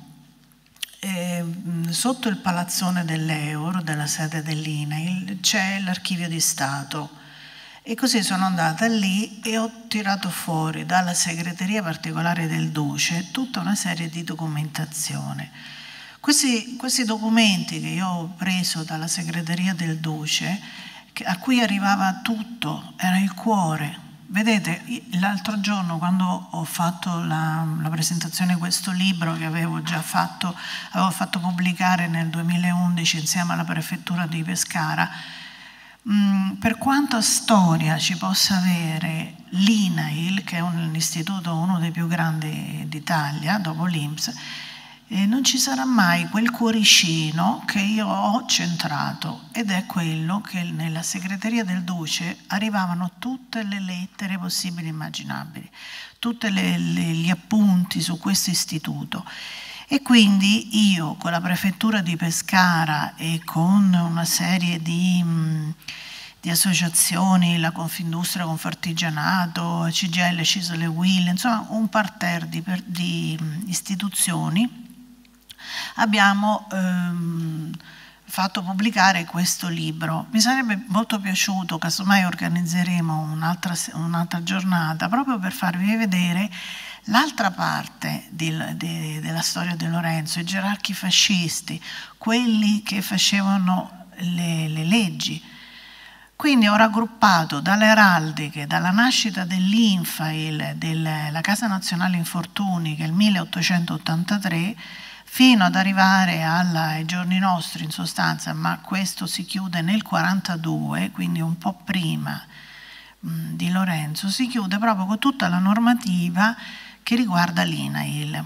Sotto il palazzone dell'Euro, della sede dell'INAIL, c'è l'archivio di Stato, e così sono andata lì e ho tirato fuori dalla segreteria particolare del Duce tutta una serie di documentazione. Questi documenti che io ho preso dalla segreteria del Duce, a cui arrivava tutto, era il cuore. Vedete, l'altro giorno quando ho fatto la presentazione di questo libro che avevo fatto pubblicare nel 2011 insieme alla prefettura di Pescara, per quanta storia ci possa avere l'INAIL, che è un istituto, uno dei più grandi d'Italia dopo l'INPS, non ci sarà mai quel cuoricino che io ho centrato, ed è quello che nella segreteria del Duce arrivavano tutte le lettere possibili e immaginabili, tutti gli appunti su questo istituto. E quindi io con la prefettura di Pescara e con una serie di associazioni, la Confindustria, Confartigianato, CGIL, CISL e UIL, insomma un parterre di istituzioni, abbiamo fatto pubblicare questo libro. Mi sarebbe molto piaciuto, casomai organizzeremo un'altra giornata, proprio per farvi vedere l'altra parte della storia di Lorenzo, i gerarchi fascisti, quelli che facevano le leggi. Quindi ho raggruppato dalle araldiche, dalla nascita dell'INFAIL, della Casa Nazionale Infortuni, che è il 1883, fino ad arrivare ai giorni nostri in sostanza, ma questo si chiude nel 42, quindi un po' prima di Lorenzo, si chiude proprio con tutta la normativa che riguarda l'INAIL.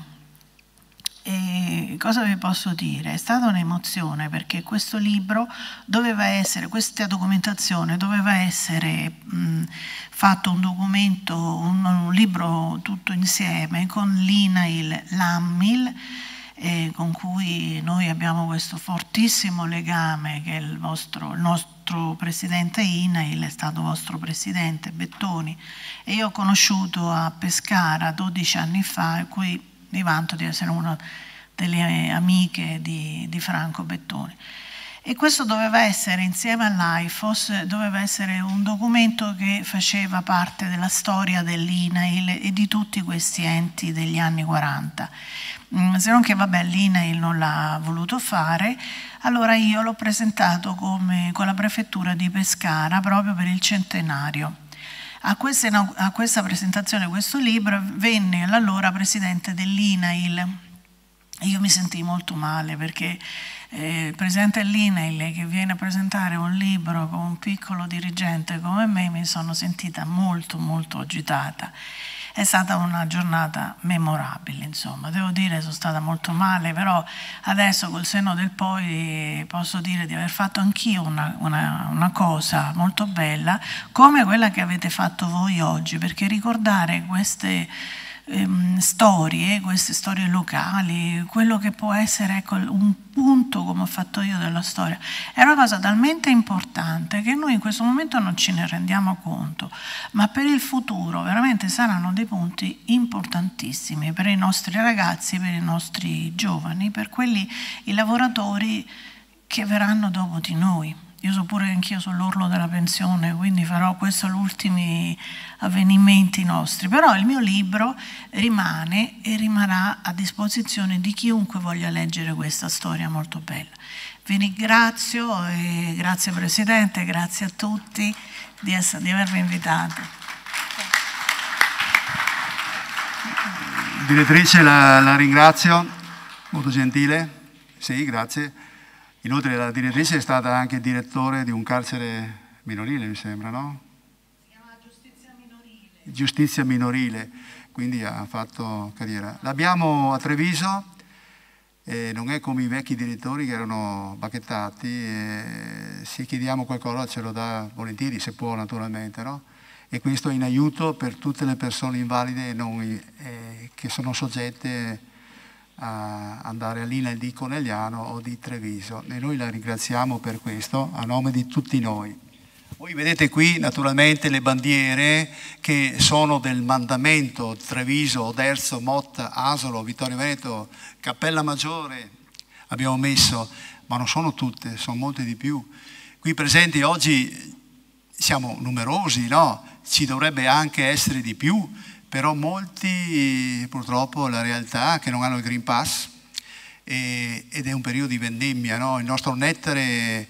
E cosa vi posso dire? È stata un'emozione, perché questo libro doveva essere, questa documentazione doveva essere fatto un documento, un libro tutto insieme con l'INAIL, l'AMMIL, con cui noi abbiamo questo fortissimo legame, che è il nostro presidente INAIL è stato vostro presidente Bettoni, e io ho conosciuto a Pescara 12 anni fa, e qui mi vanto di essere una delle amiche di Franco Bettoni. E questo doveva essere, insieme all'AIFOS, doveva essere un documento che faceva parte della storia dell'INAIL e di tutti questi enti degli anni 40. Se non che, vabbè, l'INAIL non l'ha voluto fare, allora io l'ho presentato con la prefettura di Pescara proprio per il centenario. A questa presentazione di questo libro venne l'allora presidente dell'INAIL. Io mi sentii molto male, perché il presidente dell'INAIL che viene a presentare un libro con un piccolo dirigente come me, mi sono sentita molto molto agitata. È stata una giornata memorabile, insomma, devo dire, sono stata molto male, però adesso col senno del poi posso dire di aver fatto anch'io una cosa molto bella, come quella che avete fatto voi oggi, perché ricordare queste queste storie locali, quello che può essere, ecco, un punto, come ho fatto io, della storia, è una cosa talmente importante che noi in questo momento non ce ne rendiamo conto, ma per il futuro veramente saranno dei punti importantissimi per i nostri ragazzi, per i nostri giovani, per i lavoratori che verranno dopo di noi. Io so pure anch'io sull'orlo della pensione, quindi farò questo agli ultimi avvenimenti nostri, però il mio libro rimane e rimarrà a disposizione di chiunque voglia leggere questa storia molto bella. Vi ringrazio e grazie Presidente, grazie a tutti di avermi invitato. Direttrice, la ringrazio, molto gentile, sì, grazie. Inoltre la direttrice è stata anche direttore di un carcere minorile, mi sembra, no? Si chiama Giustizia Minorile. Giustizia Minorile, quindi ha fatto carriera. L'abbiamo a Treviso, non è come i vecchi direttori che erano bacchettati, se chiediamo qualcosa ce lo dà volentieri, se può naturalmente, no? E questo è in aiuto per tutte le persone invalide che sono soggette a andare all'INAIL di Conegliano o di Treviso, e noi la ringraziamo per questo a nome di tutti noi. Voi vedete qui naturalmente le bandiere che sono del mandamento Treviso, Oderzo, Motta, Asolo, Vittorio Veneto, Cappella Maggiore abbiamo messo, ma non sono tutte, sono molte di più. Qui presenti oggi siamo numerosi, no? Ci dovrebbe anche essere di più, però molti purtroppo la realtà è che non hanno il Green Pass ed è un periodo di vendemmia, no? Il nostro nettare,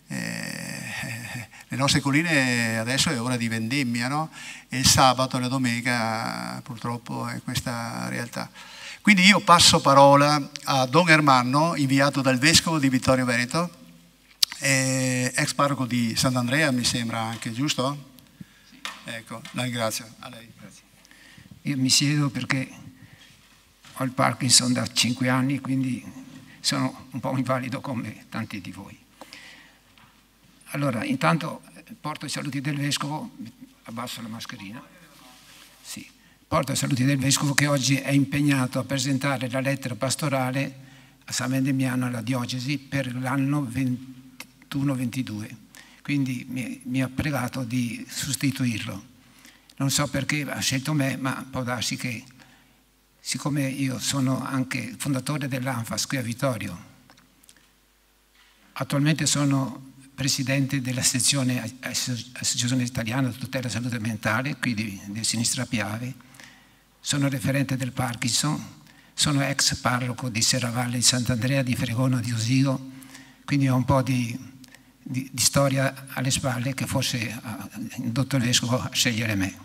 le nostre colline adesso è ora di vendemmia, no? E il sabato e la domenica purtroppo è questa realtà. Quindi io passo parola a Don Ermanno, inviato dal Vescovo di Vittorio Veneto, ex parroco di Sant'Andrea mi sembra anche, giusto? Ecco, la ringrazio. A lei, grazie. Io mi siedo perché ho il Parkinson da 5 anni, quindi sono un po' invalido come tanti di voi. Allora, intanto porto i saluti del Vescovo, abbasso la mascherina. Sì, porto i saluti del Vescovo che oggi è impegnato a presentare la lettera pastorale a San Vendemiano alla diocesi per l'anno 21-22. Quindi mi ha pregato di sostituirlo. Non so perché ha scelto me, ma può darsi che, siccome io sono anche fondatore dell'ANFAS qui a Vittorio, attualmente sono presidente della sezione Associazione Italiana di Tutela della Salute Mentale, qui di Sinistra Piave, sono referente del Parkinson, sono ex parroco di Serravalle di Sant'Andrea, di Fregona, di Osigo, quindi ho un po' di storia alle spalle che forse ha indotto il Vescovo a scegliere me.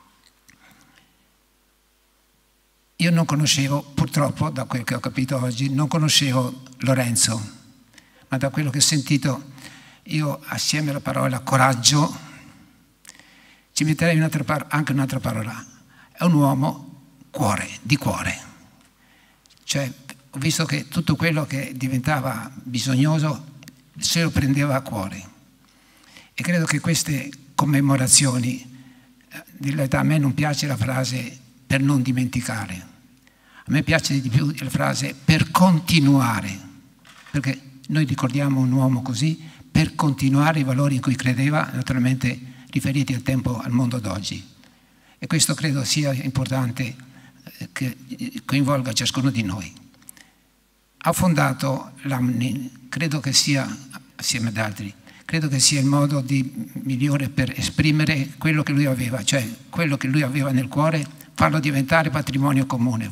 Io non conoscevo, purtroppo, da quel che ho capito oggi, non conoscevo Lorenzo, ma da quello che ho sentito, io assieme alla parola coraggio, ci metterei anche un'altra parola. È un uomo di cuore. Cioè, ho visto che tutto quello che diventava bisognoso se lo prendeva a cuore. E credo che queste commemorazioni, a me non piace la frase per non dimenticare, a me piace di più la frase per continuare, perché noi ricordiamo un uomo così per continuare i valori in cui credeva, naturalmente riferiti al mondo d'oggi. E questo credo sia importante che coinvolga ciascuno di noi. Ha fondato l'AMNIN, credo che sia, assieme ad altri, credo che sia il modo migliore per esprimere quello che lui aveva, cioè quello che lui aveva nel cuore, farlo diventare patrimonio comune,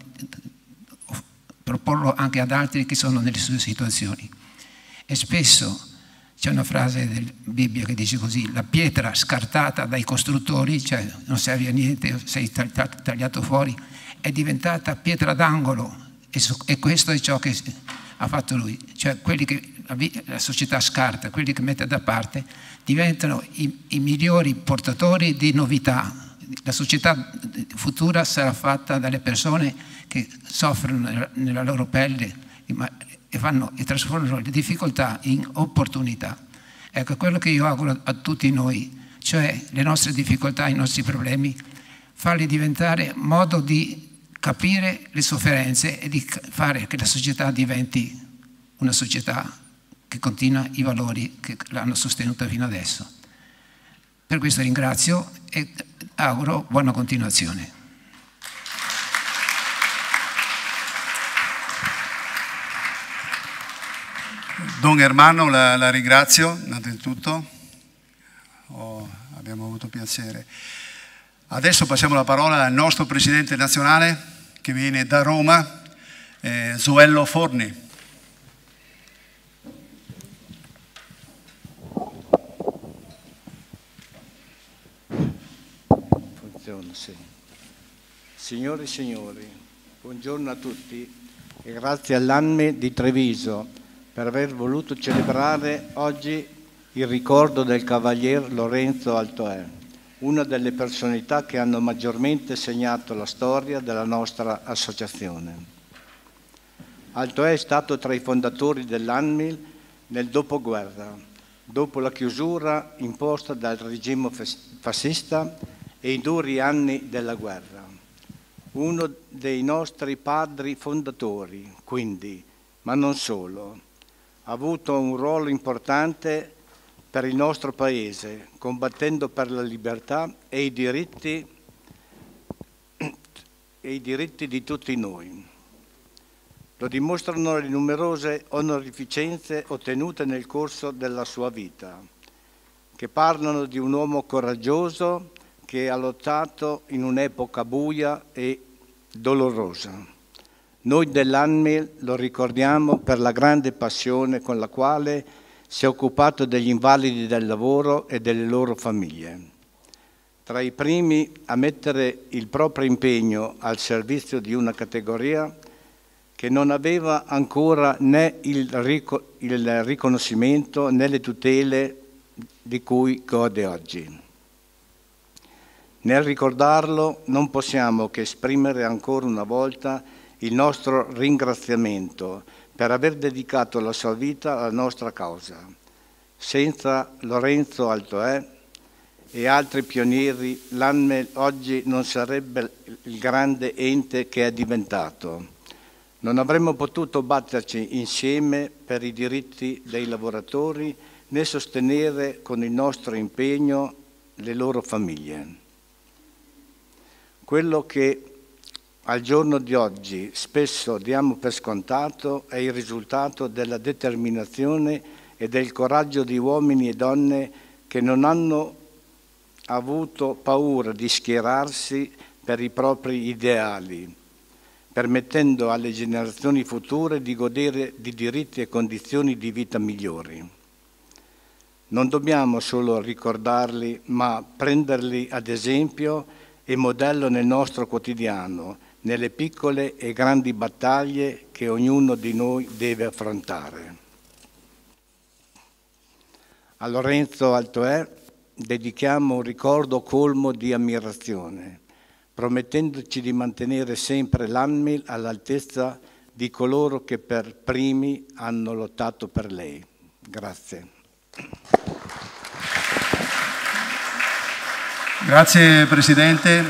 proporlo anche ad altri che sono nelle sue situazioni. E spesso c'è una frase della Bibbia che dice così: la pietra scartata dai costruttori, cioè non serve a niente, sei tagliato fuori, è diventata pietra d'angolo, e questo è ciò che ha fatto lui, cioè quelli che la società scarta, quelli che mette da parte, diventano i migliori portatori di novità. La società futura sarà fatta dalle persone che soffrono nella loro pelle e trasformano le difficoltà in opportunità. Ecco, quello che io auguro a tutti noi, cioè le nostre difficoltà, i nostri problemi, farli diventare modo di capire le sofferenze e di fare che la società diventi una società che continua i valori che l'hanno sostenuta fino adesso. Per questo ringrazio e auguro buona continuazione. Don Ermanno la ringrazio innanzitutto, abbiamo avuto piacere. Adesso passiamo la parola al nostro Presidente nazionale che viene da Roma, Zoello Forni. Sì. Signore e signori, buongiorno a tutti e grazie all'ANMI di Treviso per aver voluto celebrare oggi il ricordo del Cavalier Lorenzo Altoè, una delle personalità che hanno maggiormente segnato la storia della nostra associazione. Altoè è stato tra i fondatori dell'ANMI nel dopoguerra, dopo la chiusura imposta dal regime fascista e i duri anni della guerra. Uno dei nostri padri fondatori, quindi, ma non solo. Ha avuto un ruolo importante per il nostro Paese, combattendo per la libertà e i diritti di tutti noi. Lo dimostrano le numerose onorificenze ottenute nel corso della sua vita, che parlano di un uomo coraggioso che ha lottato in un'epoca buia e dolorosa. Noi dell'ANMI lo ricordiamo per la grande passione con la quale si è occupato degli invalidi del lavoro e delle loro famiglie. Tra i primi a mettere il proprio impegno al servizio di una categoria che non aveva ancora né il riconoscimento né le tutele di cui gode oggi. Nel ricordarlo non possiamo che esprimere ancora una volta il nostro ringraziamento per aver dedicato la sua vita alla nostra causa. Senza Lorenzo Altoè e altri pionieri, l'ANMI oggi non sarebbe il grande ente che è diventato. Non avremmo potuto batterci insieme per i diritti dei lavoratori né sostenere con il nostro impegno le loro famiglie. Quello che al giorno di oggi spesso diamo per scontato è il risultato della determinazione e del coraggio di uomini e donne che non hanno avuto paura di schierarsi per i propri ideali, permettendo alle generazioni future di godere di diritti e condizioni di vita migliori. Non dobbiamo solo ricordarli, ma prenderli ad esempio e modello nel nostro quotidiano, nelle piccole e grandi battaglie che ognuno di noi deve affrontare. A Lorenzo Altoè dedichiamo un ricordo colmo di ammirazione, promettendoci di mantenere sempre l'ANMI all'altezza di coloro che per primi hanno lottato per lei. Grazie. Grazie Presidente.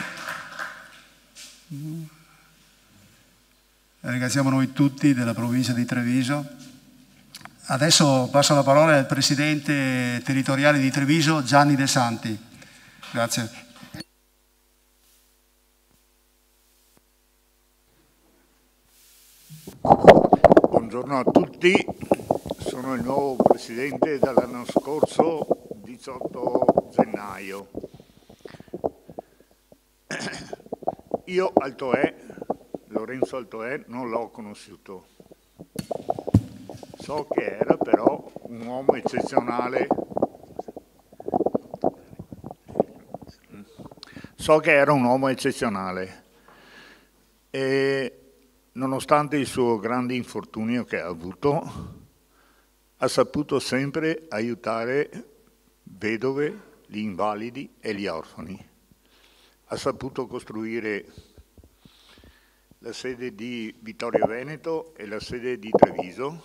Ringraziamo noi tutti della provincia di Treviso. Adesso passo la parola al Presidente territoriale di Treviso, Gianni De Santi. Grazie. Buongiorno a tutti, sono il nuovo Presidente dall'anno scorso, 18 gennaio. Io Lorenzo Altoè non l'ho conosciuto. So che era però un uomo eccezionale. E nonostante il suo grande infortunio che ha avuto, ha saputo sempre aiutare vedove, gli invalidi e gli orfani. Ha saputo costruire la sede di Vittorio Veneto e la sede di Treviso,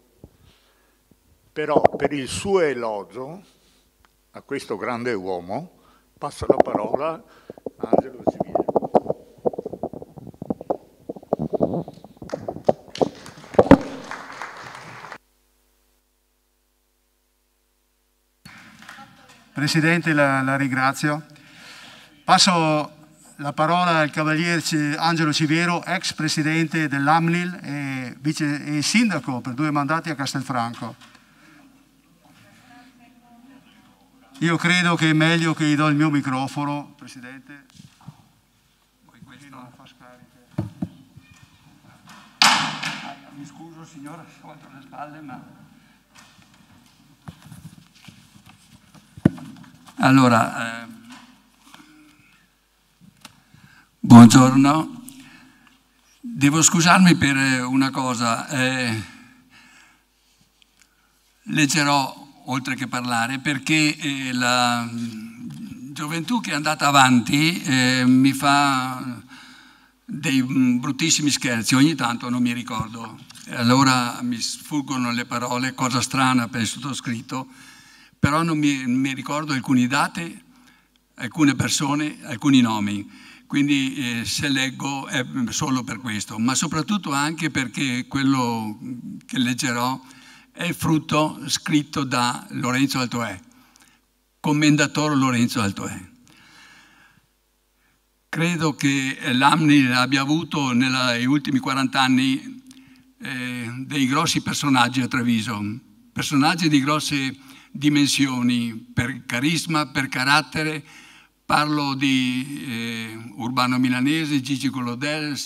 però per il suo elogio a questo grande uomo passa la parola a Angelo Civiero. Presidente, la ringrazio. Passo la parola al Cavaliere Angelo Civiero, ex Presidente dell'AMNIL e sindaco per 2 mandati a Castelfranco. Io credo che è meglio che gli do il mio microfono, Presidente. Questo non fa scariche. Mi scuso signora, ho alto le spalle, ma... Allora, buongiorno. Devo scusarmi per una cosa. Leggerò oltre che parlare, perché la gioventù che è andata avanti mi fa dei bruttissimi scherzi, ogni tanto non mi ricordo, allora mi sfuggono le parole, cosa strana per il sottoscritto, però non mi ricordo alcune date, alcune persone, alcuni nomi, quindi se leggo è solo per questo, ma soprattutto anche perché quello che leggerò è il frutto scritto da Lorenzo Altoè, commendatore Lorenzo Altoè. Credo che l'AMNIL abbia avuto negli ultimi 40 anni dei grossi personaggi a Treviso, personaggi di grosse dimensioni, per carisma, per carattere. Parlo di Urbano Milanese, Gigi Colodel,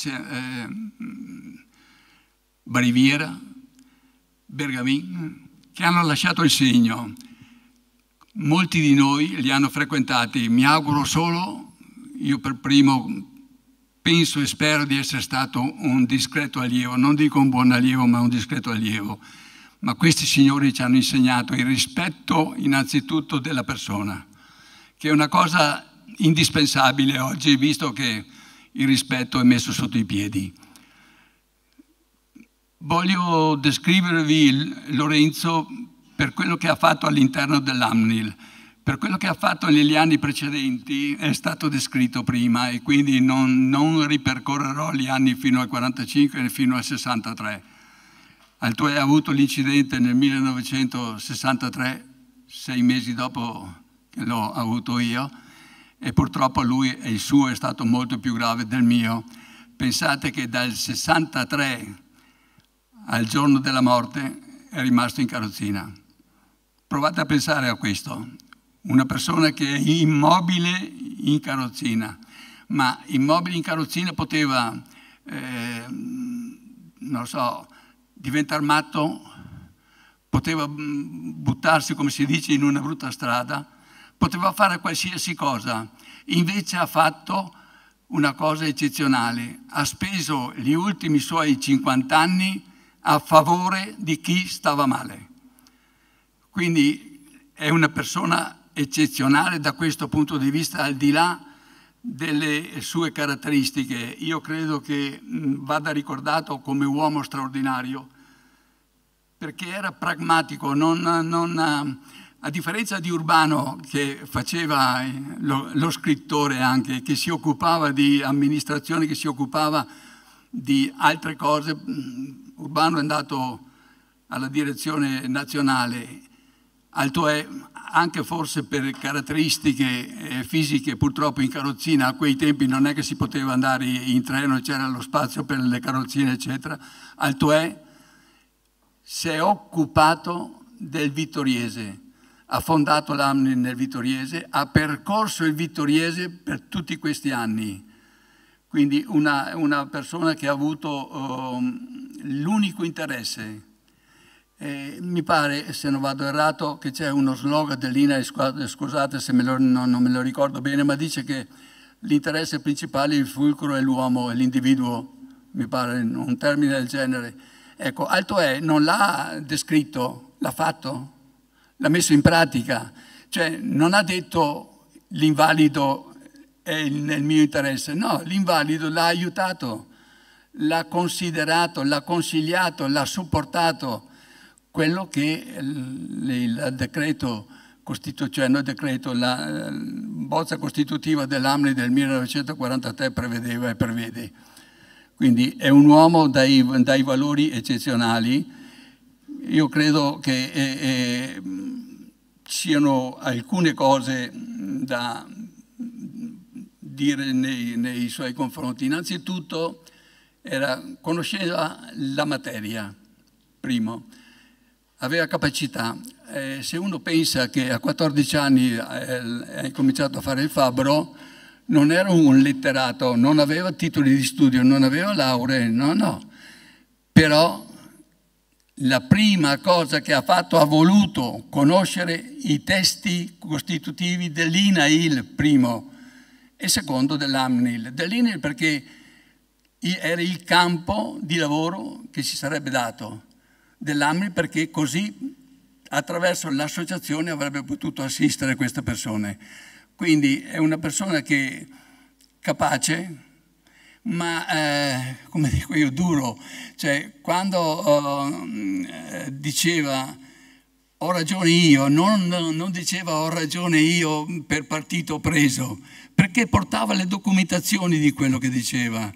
Bariviera, Bergamin, che hanno lasciato il segno. Molti di noi li hanno frequentati, mi auguro solo, io per primo penso e spero di essere stato un discreto allievo, non dico un buon allievo ma un discreto allievo, ma questi signori ci hanno insegnato il rispetto innanzitutto della persona, che è una cosa indispensabile oggi, visto che il rispetto è messo sotto i piedi. Voglio descrivervi Lorenzo per quello che ha fatto all'interno dell'AMNIL. Per quello che ha fatto negli anni precedenti è stato descritto prima e quindi non ripercorrerò gli anni fino al 45 e fino al 63. Altoè ha avuto l'incidente nel 1963, 6 mesi dopo che l'ho avuto io, e purtroppo il suo è stato molto più grave del mio. Pensate che dal 63 al giorno della morte è rimasto in carrozzina. Provate a pensare a questo, una persona che è immobile in carrozzina, ma immobile in carrozzina poteva, non so, diventare matto, poteva buttarsi, come si dice, in una brutta strada, poteva fare qualsiasi cosa, invece ha fatto una cosa eccezionale, ha speso gli ultimi suoi 50 anni a favore di chi stava male. Quindi è una persona eccezionale da questo punto di vista, al di là delle sue caratteristiche. Io credo che vada ricordato come uomo straordinario, perché era pragmatico, a differenza di Urbano, che faceva lo scrittore anche, che si occupava di amministrazione, che si occupava di altre cose. Urbano è andato alla direzione nazionale, Altoè, anche forse per caratteristiche fisiche, purtroppo in carrozzina, a quei tempi non è che si poteva andare in treno, c'era lo spazio per le carrozzine, eccetera. Altoè si è occupato del Vittoriese, ha fondato l'AMNIL nel Vittoriese, ha percorso il Vittoriese per tutti questi anni. Quindi una persona che ha avuto l'unico interesse. Mi pare, se non vado errato, che c'è uno slogan dell'INAIL, scusate se non me lo ricordo bene, ma dice che l'interesse principale, il fulcro è l'uomo, è l'individuo, mi pare un termine del genere. Ecco, Altoè non l'ha descritto, l'ha fatto, l'ha messo in pratica, cioè non ha detto l'invalido è nel mio interesse, no, l'invalido l'ha aiutato, l'ha considerato, l'ha consigliato, l'ha supportato. Quello che il decreto la bozza costitutiva dell'AMNIL del 1943 prevedeva e prevede. Quindi è un uomo dai valori eccezionali. Io credo che siano alcune cose da dire nei suoi confronti. Innanzitutto conosceva la materia, primo. aveva capacità. Se uno pensa che a 14 anni ha cominciato a fare il fabbro, non era un letterato, non aveva titoli di studio, non aveva lauree, no. Però la prima cosa che ha fatto, ha voluto conoscere i testi costitutivi dell'INAIL, primo, e secondo dell'AMNIL. Dell'INAIL perché era il campo di lavoro che si sarebbe dato, dell'AMNIL perché così attraverso l'associazione avrebbe potuto assistere queste persone. Quindi è una persona che capace, ma come dico io, duro. Cioè, quando diceva ho ragione io, non diceva ho ragione io per partito preso, perché portava le documentazioni di quello che diceva.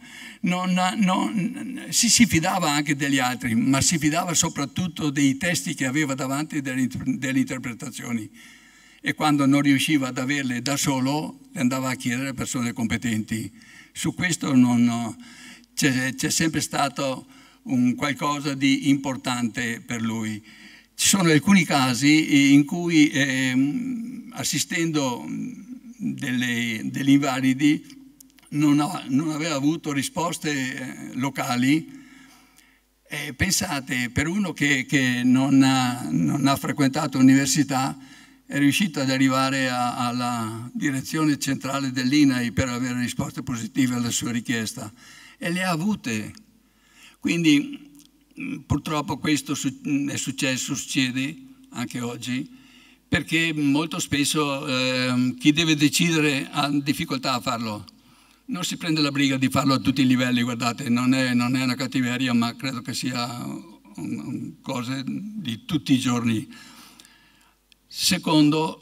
Si fidava anche degli altri, ma si fidava soprattutto dei testi che aveva davanti e delle interpretazioni. E quando non riusciva ad averle da solo, le andava a chiedere a persone competenti. Su questo c'è sempre stato un qualcosa di importante per lui. Ci sono alcuni casi in cui, assistendo degli invalidi, non aveva avuto risposte locali. Pensate, per uno che non ha frequentato l'università, è riuscito ad arrivare alla direzione centrale dell'INAI per avere risposte positive alla sua richiesta, e le ha avute. Quindi purtroppo questo succede anche oggi, perché molto spesso chi deve decidere ha difficoltà a farlo. Non si prende la briga di farlo a tutti i livelli, guardate, non è una cattiveria, ma credo che sia cose di tutti i giorni. Secondo,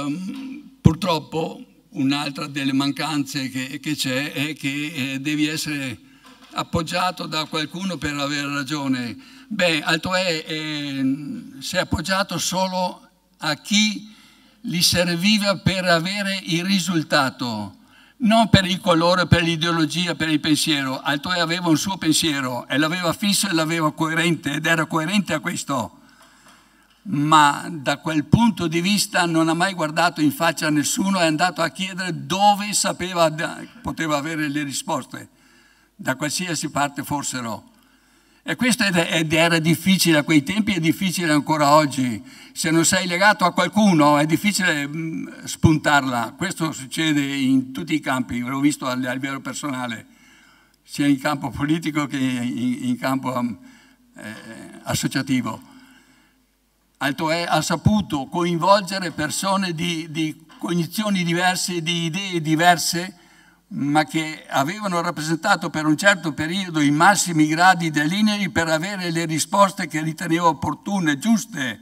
purtroppo un'altra delle mancanze che c'è è che devi essere appoggiato da qualcuno per avere ragione. Beh, Altoè si è appoggiato solo a chi gli serviva per avere il risultato, non per il colore, per l'ideologia, per il pensiero. Altoè aveva un suo pensiero e l'aveva fisso e l'aveva coerente, ed era coerente a questo. Ma da quel punto di vista non ha mai guardato in faccia a nessuno, è andato a chiedere dove poteva avere le risposte, da qualsiasi parte fossero. E questo era difficile a quei tempi, è difficile ancora oggi. Se non sei legato a qualcuno è difficile spuntarla. Questo succede in tutti i campi, l'ho visto a livello personale, sia in campo politico che in campo associativo. Altoè ha saputo coinvolgere persone di cognizioni diverse, di idee diverse, ma che avevano rappresentato per un certo periodo i massimi gradi dell'INAIL per avere le risposte che riteneva opportune, giuste.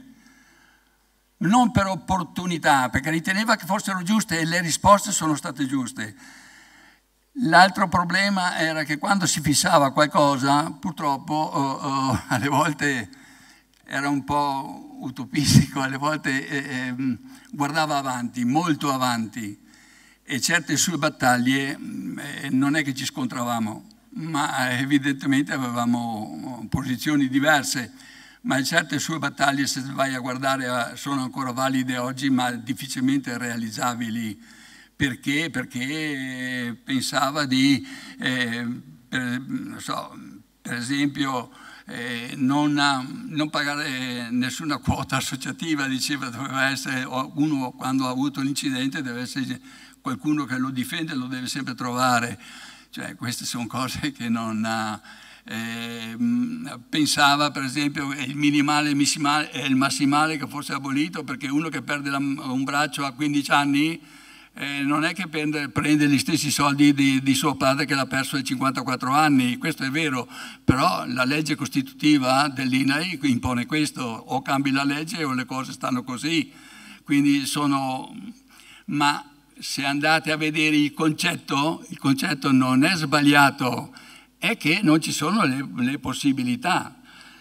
Non per opportunità, perché riteneva che fossero giuste e le risposte sono state giuste. L'altro problema era che quando si fissava qualcosa, purtroppo alle volte era un po' utopistico, alle volte guardava avanti, molto avanti, e certe sue battaglie non è che ci scontravamo, ma evidentemente avevamo posizioni diverse, ma certe sue battaglie, se vai a guardare, sono ancora valide oggi, ma difficilmente realizzabili. Perché? Perché pensava di, per esempio, non pagare nessuna quota associativa, diceva doveva essere uno, quando ha avuto l'incidente deve essere qualcuno che lo difende, lo deve sempre trovare. Cioè, queste sono cose che non pensava, per esempio, il minimale e il massimale che fosse abolito, perché uno che perde un braccio a 15 anni non è che prende gli stessi soldi di suo padre che l'ha perso ai 54 anni, questo è vero, però la legge costitutiva dell'INAI impone questo, o cambi la legge o le cose stanno così. Quindi ma se andate a vedere il concetto non è sbagliato, è che non ci sono le possibilità.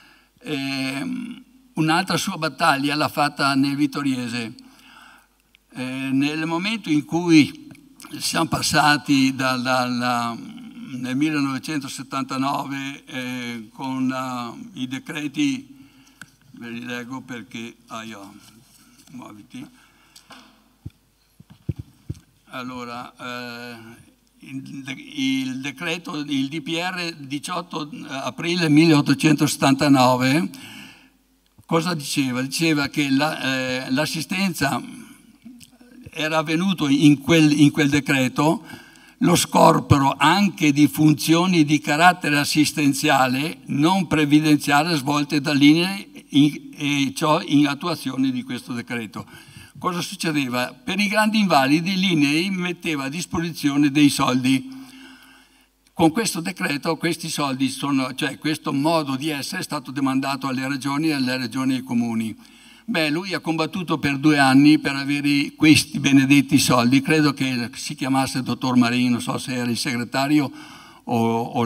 Un'altra sua battaglia l'ha fatta nel Vittoriese. Nel momento in cui siamo passati nel 1979 con i decreti ve li leggo perché... muoviti. Allora, il decreto, il DPR 18 aprile 1879, cosa diceva? Diceva che l'assistenza era avvenuto in quel decreto lo scorporo anche di funzioni di carattere assistenziale non previdenziale svolte dall'INAIL e ciò in attuazione di questo decreto. Cosa succedeva? Per i grandi invalidi l'INAIL metteva a disposizione dei soldi. Con questo decreto questi soldi cioè questo modo di essere è stato demandato alle regioni e ai comuni. Beh, lui ha combattuto per 2 anni per avere questi benedetti soldi, credo che si chiamasse dottor Marini, non so se era il segretario o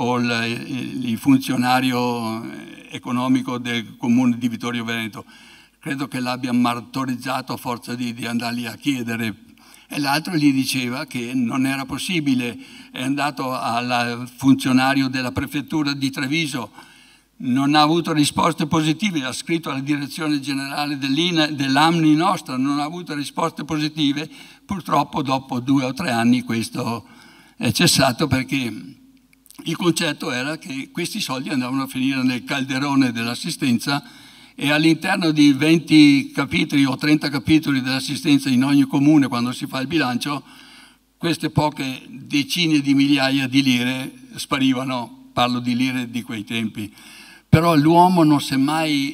il funzionario economico del comune di Vittorio Veneto. Credo che l'abbia martorizzato a forza di andargli a chiedere. E l'altro gli diceva che non era possibile, è andato al funzionario della prefettura di Treviso, non ha avuto risposte positive, ha scritto alla direzione generale dell'AMNI nostra, non ha avuto risposte positive, purtroppo dopo 2 o 3 anni questo è cessato perché il concetto era che questi soldi andavano a finire nel calderone dell'assistenza e all'interno di 20 capitoli o 30 capitoli dell'assistenza in ogni comune quando si fa il bilancio, queste poche decine di migliaia di lire sparivano, parlo di lire di quei tempi. Però l'uomo non si è mai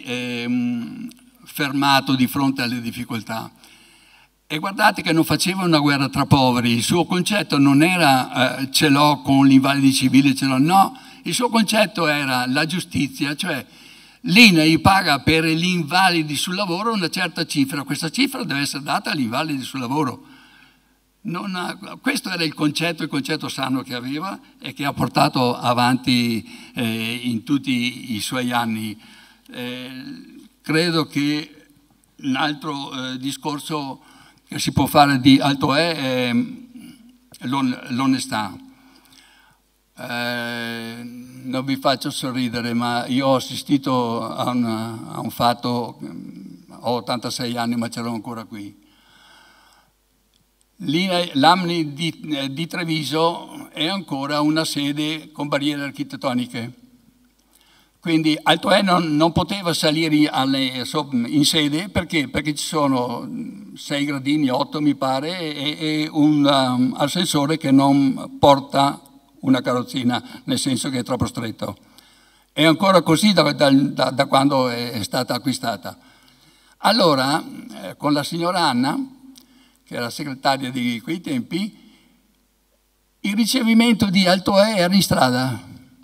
fermato di fronte alle difficoltà. E guardate che non faceva una guerra tra poveri, il suo concetto non era ce l'ho con l'invalidi civile, ce l'ho, no, il suo concetto era la giustizia, cioè l'INAIL paga per gli invalidi sul lavoro una certa cifra, questa cifra deve essere data agli invalidi sul lavoro. Questo era il concetto sano che aveva e che ha portato avanti in tutti i suoi anni. Credo che un altro discorso che si può fare di Alto è l'onestà. Non vi faccio sorridere, ma io ho assistito a un fatto, ho 86 anni ma ce l'ho ancora qui. L'AMNI di Treviso è ancora una sede con barriere architettoniche, quindi Altoè non poteva salire in sede perché ci sono 6 gradini, 8 mi pare, e un ascensore che non porta una carrozzina, nel senso che è troppo stretto. È ancora così da quando è stata acquistata. Allora, con la signora Anna, che era segretaria di quei tempi, il ricevimento di Altoè era in strada.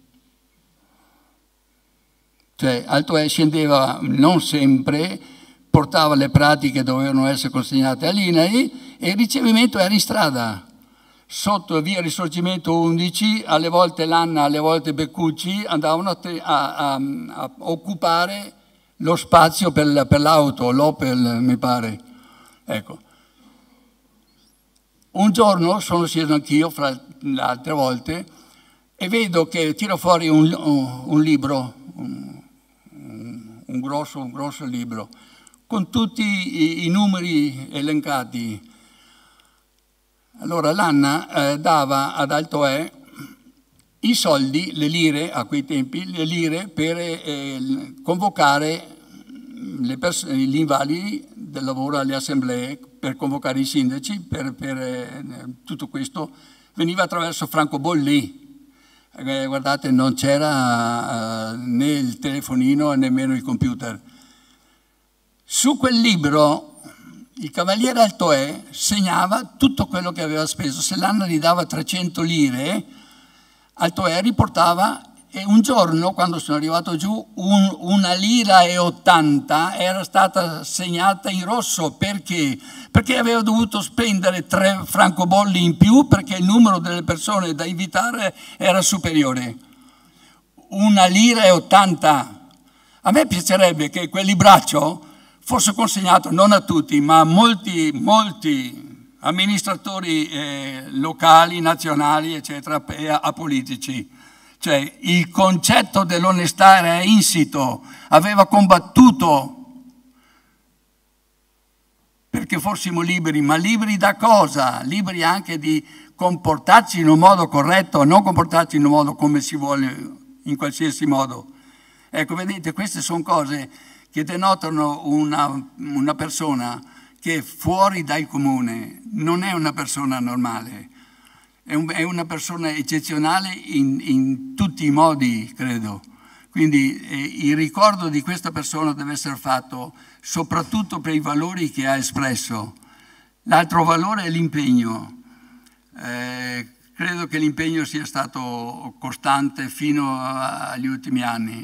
Cioè Altoè scendeva non sempre, portava le pratiche che dovevano essere consegnate all'INAIL e il ricevimento era in strada. Sotto via Risorgimento 11, alle volte Lanna, alle volte Beccucci andavano a occupare lo spazio per l'auto, l'Opel mi pare. Ecco. Un giorno sono sceso anch'io, fra le altre volte, e vedo che tiro fuori un libro, un grosso libro, con tutti i numeri elencati. Allora l'Anna dava ad Altoè i soldi, le lire, a quei tempi, le lire per convocare gli invalidi del lavoro alle assemblee, per convocare i sindaci, per tutto questo veniva attraverso francobolli. Guardate, non c'era né il telefonino e nemmeno il computer. Su quel libro il cavaliere Altoè segnava tutto quello che aveva speso. Se l'Anna gli dava 300 lire, Altoè riportava. E un giorno, quando sono arrivato giù, 1,80 lire era stata segnata in rosso. Perché? Perché aveva dovuto spendere 3 francobolli in più, perché il numero delle persone da invitare era superiore. 1,80 lire. A me piacerebbe che quel libraccio fosse consegnato non a tutti, ma a molti amministratori locali, nazionali, eccetera, e a politici. Cioè il concetto dell'onestà era insito, aveva combattuto perché fossimo liberi, ma liberi da cosa? Liberi anche di comportarci in un modo corretto, non comportarci in un modo come si vuole, in qualsiasi modo. Ecco, vedete, queste sono cose che denotano una persona che è fuori dal comune, non è una persona normale, è una persona eccezionale in tutti i modi, credo. Quindi il ricordo di questa persona deve essere fatto soprattutto per i valori che ha espresso. L'altro valore è l'impegno. Credo che l'impegno sia stato costante fino agli ultimi anni,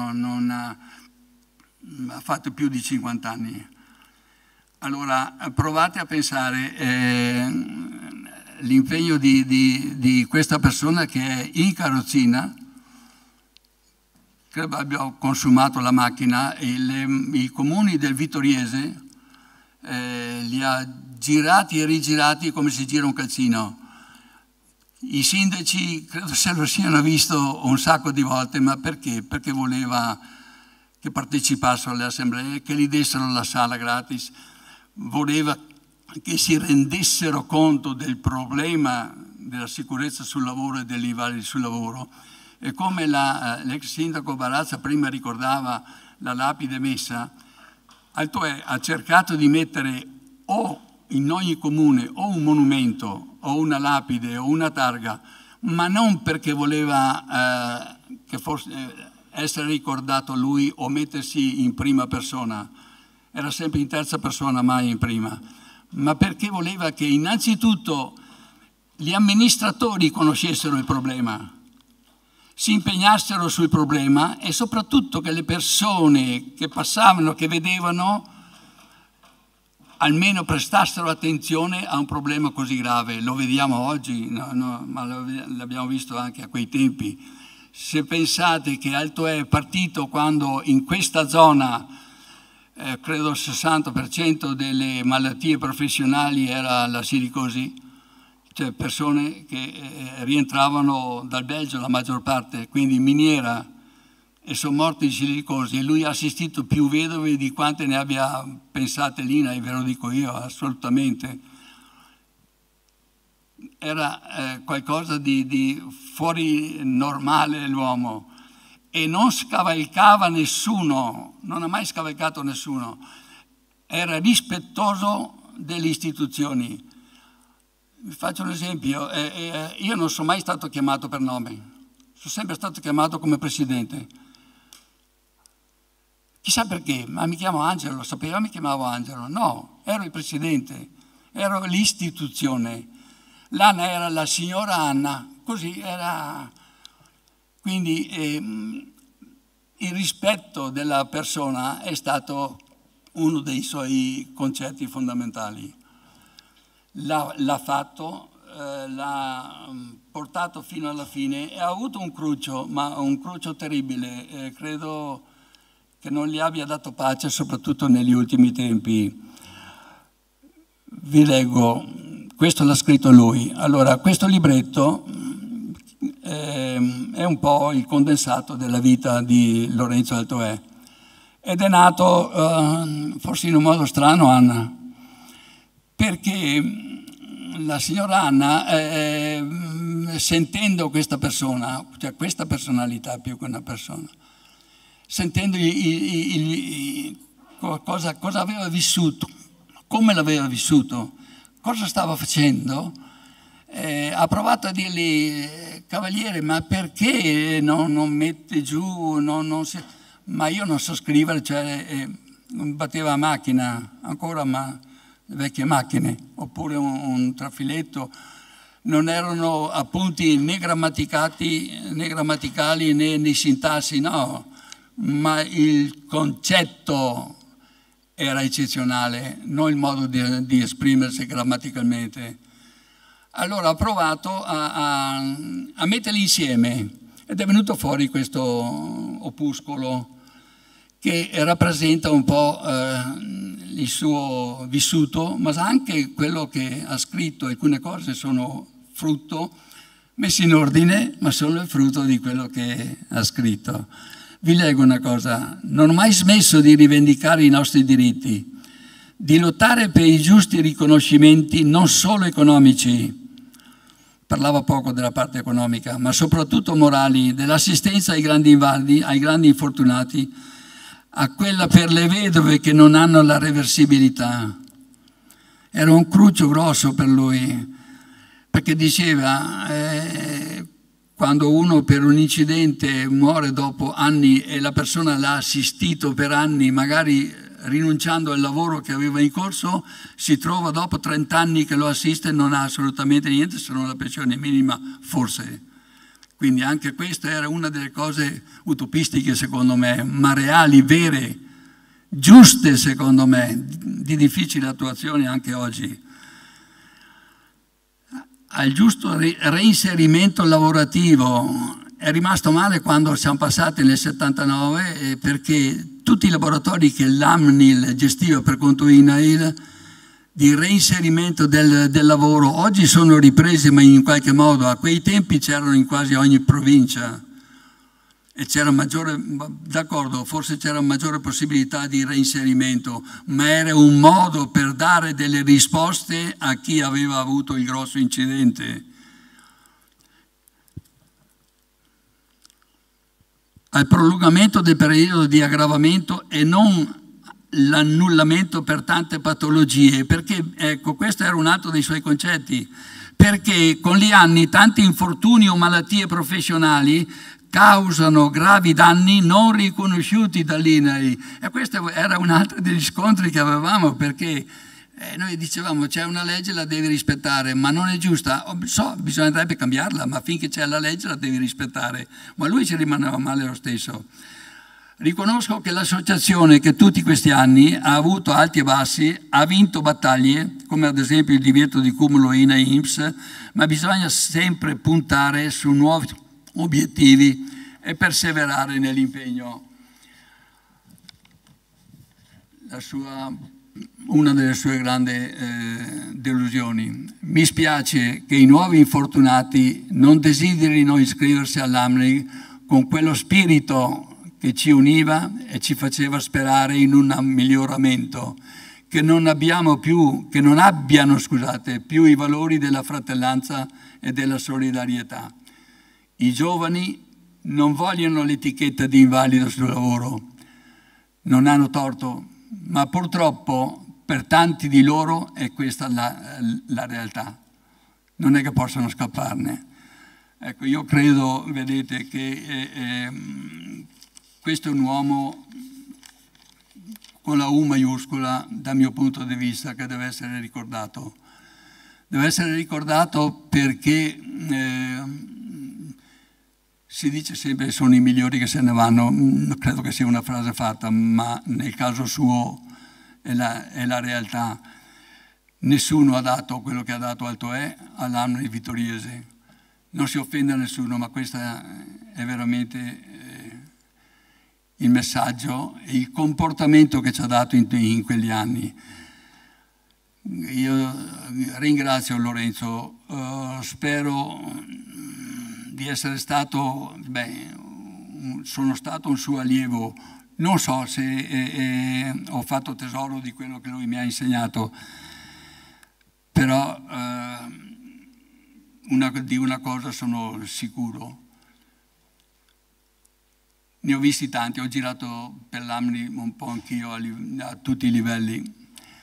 ha fatto più di 50 anni. Allora provate a pensare l'impegno di questa persona che è in carrozzina, credo abbia consumato la macchina, e i comuni del Vittoriese li ha girati e rigirati come si gira un calzino. I sindaci credo se lo siano visto un sacco di volte, ma perché? Perché voleva che partecipassero alle assemblee, che gli dessero la sala gratis, voleva che si rendessero conto del problema della sicurezza sul lavoro e degli invalidi sul lavoro. E come l'ex sindaco Barazza prima ricordava la lapide messa, Altoè ha cercato di mettere o in ogni comune o un monumento o una lapide o una targa, ma non perché voleva che fosse essere ricordato lui o mettersi in prima persona, era sempre in terza persona, mai in prima, ma perché voleva che innanzitutto gli amministratori conoscessero il problema, si impegnassero sul problema e soprattutto che le persone che passavano, che vedevano, almeno prestassero attenzione a un problema così grave. Lo vediamo oggi, ma l'abbiamo visto anche a quei tempi. Se pensate che Altoè è partito quando in questa zona, credo il 60% delle malattie professionali era la silicosi, cioè persone che rientravano dal Belgio la maggior parte, quindi miniera, e sono morti di silicosi, e lui ha assistito più vedove di quante ne abbia pensate Lina, e ve lo dico io, assolutamente. Era qualcosa di fuori normale l'uomo, e non scavalcava nessuno, non ha mai scavalcato nessuno, era rispettoso delle istituzioni. Vi faccio un esempio, io non sono mai stato chiamato per nome, sono sempre stato chiamato come presidente. Chissà perché, ma mi chiamo Angelo, sapeva mi chiamavo Angelo? No, ero il presidente, ero l'istituzione. L'Anna era la signora Anna, così era. Quindi il rispetto della persona è stato uno dei suoi concetti fondamentali. L'ha fatto, l'ha portato fino alla fine e ha avuto un cruccio, ma un cruccio terribile, credo che non gli abbia dato pace, soprattutto negli ultimi tempi. Vi leggo, questo l'ha scritto lui. Allora, questo libretto è un po' il condensato della vita di Lorenzo Altoè ed è nato forse in un modo strano, Anna, perché la signora Anna, sentendo questa persona, cioè questa personalità più che una persona, sentendo cosa aveva vissuto, come l'aveva vissuto, cosa stava facendo, ha provato a dirgli: cavaliere, ma perché non mette giù, ma io non so scrivere, cioè batteva a macchina, ancora ma vecchie macchine, oppure un trafiletto, non erano appunti né grammaticali né sintassi, no, ma il concetto era eccezionale, non il modo di esprimersi grammaticalmente. Allora ho provato a metterli insieme ed è venuto fuori questo opuscolo che rappresenta un po' il suo vissuto, ma anche quello che ha scritto. Alcune cose sono frutto, messi in ordine, ma sono il frutto di quello che ha scritto. Vi leggo una cosa: non ho mai smesso di rivendicare i nostri diritti, di lottare per i giusti riconoscimenti non solo economici, parlava poco della parte economica, ma soprattutto morali, dell'assistenza ai grandi invalidi, ai grandi infortunati, a quella per le vedove che non hanno la reversibilità. Era un cruccio grosso per lui, perché diceva quando uno per un incidente muore dopo anni e la persona l'ha assistito per anni, magari rinunciando al lavoro che aveva in corso, si trova dopo 30 anni che lo assiste e non ha assolutamente niente se non la pensione minima, forse. Quindi anche questa era una delle cose utopistiche secondo me, ma reali, vere, giuste secondo me, di difficile attuazione anche oggi. Al giusto reinserimento lavorativo. È rimasto male quando siamo passati nel 79 perché tutti i laboratori che l'AMNIL gestiva per conto INAIL di reinserimento del lavoro oggi sono ripresi, ma in qualche modo a quei tempi c'erano in quasi ogni provincia e c'era maggiore, d'accordo, forse c'era maggiore possibilità di reinserimento, ma era un modo per dare delle risposte a chi aveva avuto il grosso incidente. Al prolungamento del periodo di aggravamento e non l'annullamento per tante patologie, perché ecco, questo era un altro dei suoi concetti, perché con gli anni tanti infortuni o malattie professionali causano gravi danni non riconosciuti dall'INAIL. E questo era un altro degli scontri che avevamo, perché noi dicevamo c'è una legge, la devi rispettare, ma non è giusta, bisognerebbe cambiarla, ma finché c'è la legge la devi rispettare. Ma lui ci rimaneva male lo stesso. Riconosco che l'associazione che tutti questi anni ha avuto alti e bassi, ha vinto battaglie, come ad esempio il divieto di cumulo INAIL-INPS, ma bisogna sempre puntare su nuovi obiettivi e perseverare nell'impegno. Una delle sue grandi delusioni. Mi spiace che i nuovi infortunati non desiderino iscriversi all'AMNIL con quello spirito che ci univa e ci faceva sperare in un miglioramento, che non abbiano più i valori della fratellanza e della solidarietà. I giovani non vogliono l'etichetta di invalido sul lavoro, non hanno torto, ma purtroppo per tanti di loro è questa la realtà, non è che possono scapparne. Ecco, io credo, vedete, che questo è un uomo con la U maiuscola, dal mio punto di vista, che deve essere ricordato. Deve essere ricordato perché si dice sempre che sono i migliori che se ne vanno, credo che sia una frase fatta, ma nel caso suo è la realtà. Nessuno ha dato quello che ha dato Altoè all'AMNIL vittoriese. Non si offende a nessuno, ma questo è veramente il messaggio e il comportamento che ci ha dato in quegli anni. Io ringrazio Lorenzo, spero di essere stato, sono stato un suo allievo, non so se ho fatto tesoro di quello che lui mi ha insegnato, però di una cosa sono sicuro. Ne ho visti tanti, ho girato per l'AMNIL un po' anch'io a tutti i livelli.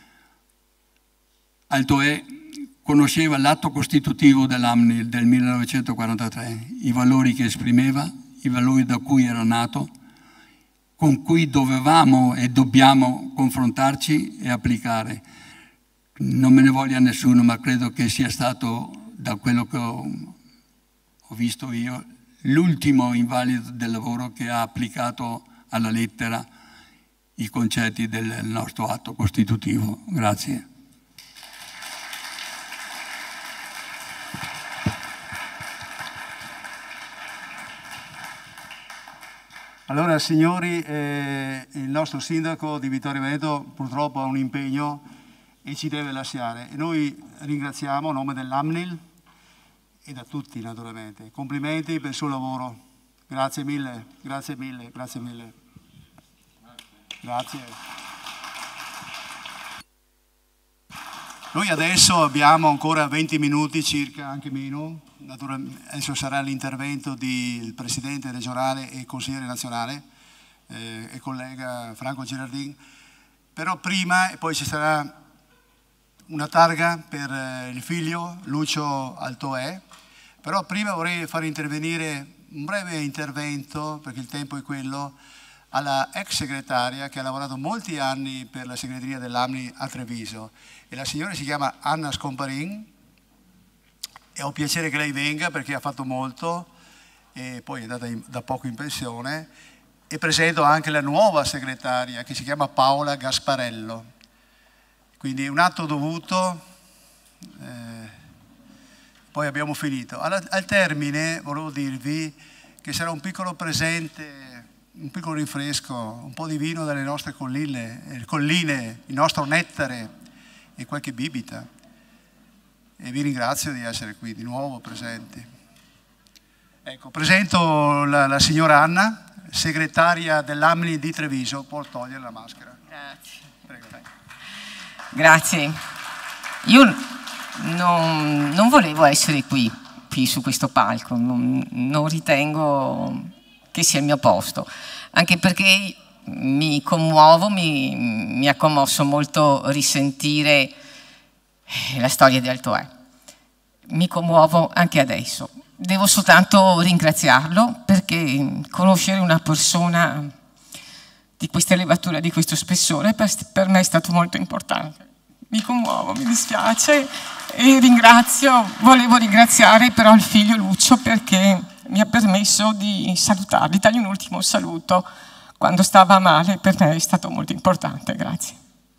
Altoè conosceva l'atto costitutivo dell'AMNIL del 1943, i valori che esprimeva, i valori da cui era nato, con cui dovevamo e dobbiamo confrontarci e applicare. Non me ne voglia nessuno, ma credo che sia stato, da quello che ho visto io, l'ultimo invalido del lavoro che ha applicato alla lettera i concetti del nostro atto costitutivo. Grazie. Allora, signori, il nostro sindaco di Vittorio Veneto purtroppo ha un impegno e ci deve lasciare. Noi ringraziamo a nome dell'AMNIL e da tutti naturalmente. Complimenti per il suo lavoro. Grazie mille, grazie mille, grazie mille. Grazie. Noi adesso abbiamo ancora 20 minuti circa, anche meno. Adesso sarà l'intervento del Presidente regionale e Consigliere nazionale e collega Franco Girardin. Però prima, e poi ci sarà una targa per il figlio Lucio Altoè, però prima vorrei far intervenire un breve intervento, perché il tempo è quello, alla ex segretaria che ha lavorato molti anni per la segreteria dell'AMNI a Treviso, e la signora si chiama Anna Scomparin, e ho piacere che lei venga perché ha fatto molto e poi è andata da poco in pensione, e presento anche la nuova segretaria che si chiama Paola Gasparello. Quindi è un atto dovuto, poi abbiamo finito. Al termine volevo dirvi che sarà un piccolo presente, un piccolo rinfresco, un po' di vino dalle nostre colline, il nostro nettare e qualche bibita. E vi ringrazio di essere qui di nuovo presenti. Ecco, presento la signora Anna, segretaria dell'AMNI di Treviso. Può togliere la maschera. Grazie. Prego. Grazie. Io non volevo essere qui su questo palco, non ritengo che sia il mio posto, anche perché mi commuovo, mi ha commosso molto risentire la storia di Altoè. Mi commuovo anche adesso. Devo soltanto ringraziarlo, perché conoscere una persona di questa levatura, di questo spessore, per me è stato molto importante. Mi commuovo, mi dispiace e volevo ringraziare però il figlio Lucio, perché mi ha permesso di salutarlo, di dargli un ultimo saluto quando stava male. Per me è stato molto importante. Grazie.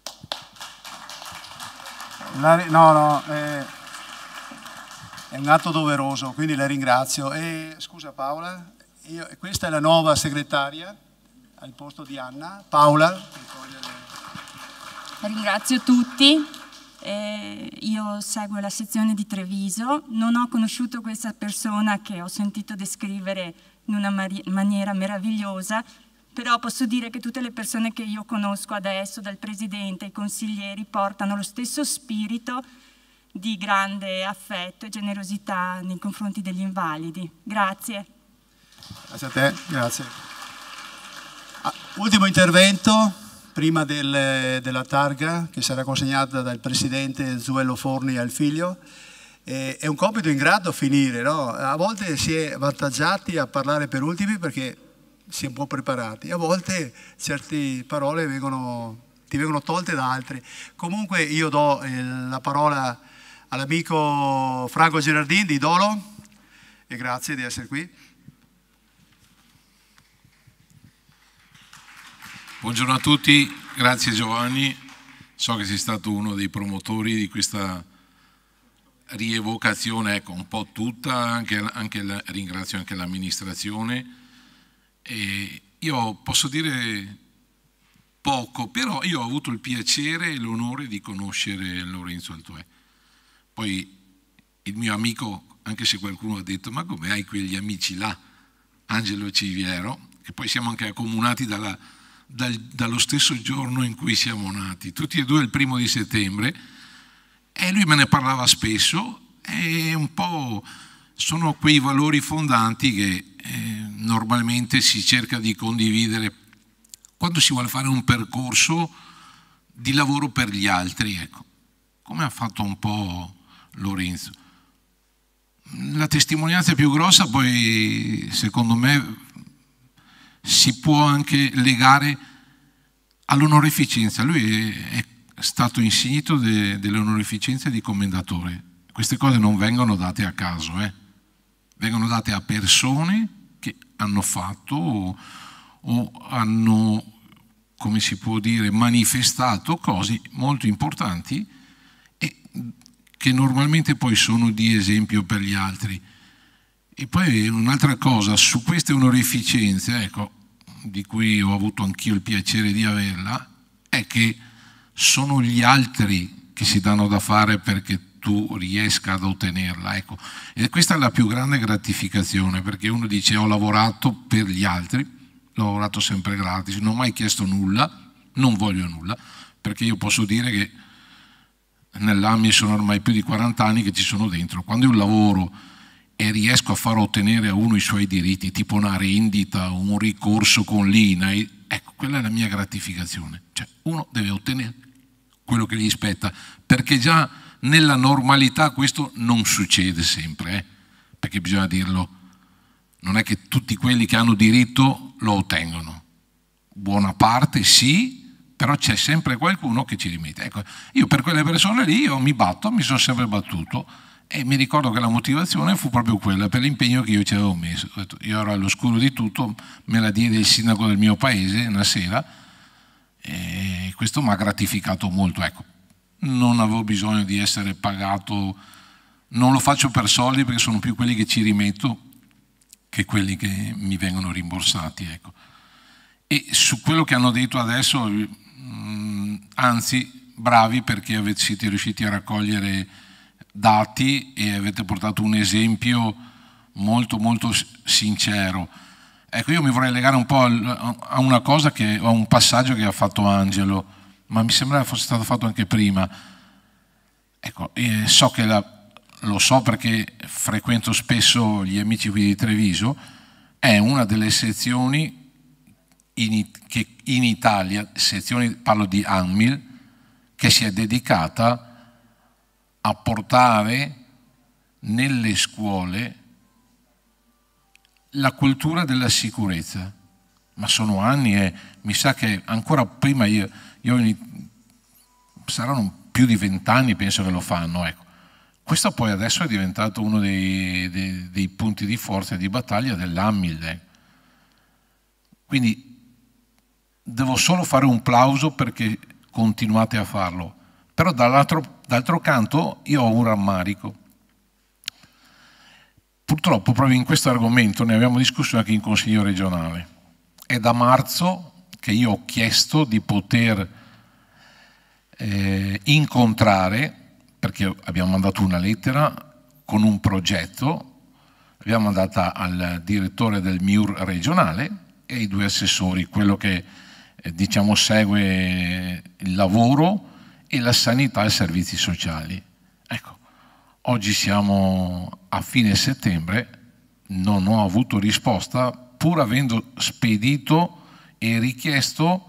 È un atto doveroso, quindi la ringrazio. Scusa Paola, questa è la nuova segretaria al posto di Anna. Paola. Ringrazio tutti, io seguo la sezione di Treviso, non ho conosciuto questa persona che ho sentito descrivere in una maniera meravigliosa, però posso dire che tutte le persone che io conosco adesso, dal Presidente ai consiglieri, portano lo stesso spirito di grande affetto e generosità nei confronti degli invalidi. Grazie. Grazie a te, grazie. Ultimo intervento, prima della targa che sarà consegnata dal Presidente Zuello Forni al figlio. È un compito ingrato finire, no? A volte si è avvantaggiati a parlare per ultimi perché si è un po' preparati, a volte certe parole ti vengono tolte da altri. Comunque io do la parola all'amico Franco Girardin di Dolo e grazie di essere qui. Buongiorno a tutti, grazie Giovanni, so che sei stato uno dei promotori di questa rievocazione, ecco, un po' tutta, ringrazio anche l'amministrazione. E io posso dire poco, però io ho avuto il piacere e l'onore di conoscere Lorenzo Altoè. Poi il mio amico, anche se qualcuno ha detto ma come hai quegli amici là, Angelo Civiero, che poi siamo anche accomunati dallo stesso giorno in cui siamo nati, tutti e due il 1° settembre, e lui me ne parlava spesso, e un po' sono quei valori fondanti che normalmente si cerca di condividere quando si vuole fare un percorso di lavoro per gli altri, ecco, come ha fatto un po' Lorenzo. La testimonianza più grossa poi, secondo me, si può anche legare all'onorificenza. Lui è stato insignito dell'onorificenza di commendatore. Queste cose non vengono date a caso, vengono date a persone che hanno fatto o hanno, come si può dire, manifestato cose molto importanti e che normalmente poi sono di esempio per gli altri. E poi un'altra cosa, su queste onorificenze, ecco, di cui ho avuto anch'io il piacere di averla, è che sono gli altri che si danno da fare perché tu riesca ad ottenerla, ecco. E questa è la più grande gratificazione, perché uno dice ho lavorato per gli altri, l'ho lavorato sempre gratis, non ho mai chiesto nulla, non voglio nulla, perché io posso dire che nell'AMI sono ormai più di 40 anni che ci sono dentro. Quando io lavoro e riesco a far ottenere a uno i suoi diritti, tipo una rendita, un ricorso con l'INAI, ecco, quella è la mia gratificazione. Cioè, uno deve ottenere quello che gli spetta, perché già nella normalità questo non succede sempre, perché bisogna dirlo, non è che tutti quelli che hanno diritto lo ottengono. Buona parte sì, però c'è sempre qualcuno che ci rimette. Ecco, io per quelle persone lì io mi batto, mi sono sempre battuto, e mi ricordo che la motivazione fu proprio quella, per l'impegno che io ci avevo messo. Io ero all'oscuro di tutto, me la diede il sindaco del mio paese una sera, e questo mi ha gratificato molto. Ecco, non avevo bisogno di essere pagato, non lo faccio per soldi, perché sono più quelli che ci rimetto che quelli che mi vengono rimborsati, ecco. E su quello che hanno detto adesso, anzi bravi, perché siete riusciti a raccogliere dati e avete portato un esempio molto molto sincero. Ecco, io mi vorrei legare un po' a una cosa, a un passaggio che ha fatto Angelo, ma mi sembra fosse stato fatto anche prima. Ecco, so che lo so perché frequento spesso gli amici qui di Treviso, è una delle sezioni che in Italia, parlo di ANMIL, che si è dedicata a portare nelle scuole la cultura della sicurezza. Ma sono anni, e mi sa che ancora prima saranno più di 20 anni, penso che lo fanno, ecco. Questo poi adesso è diventato uno dei punti di forza e di battaglia dell'ANMIL. Quindi devo solo fare un plauso perché continuate a farlo. Però d'altro canto io ho un rammarico. Purtroppo proprio in questo argomento ne abbiamo discusso anche in Consiglio regionale. È da marzo che io ho chiesto di poter incontrare, perché abbiamo mandato una lettera con un progetto, l'abbiamo mandata al direttore del MIUR regionale e ai 2 assessori, quello che diciamo segue il lavoro e la sanità e servizi sociali. Ecco, oggi siamo a fine settembre, non ho avuto risposta, pur avendo spedito e richiesto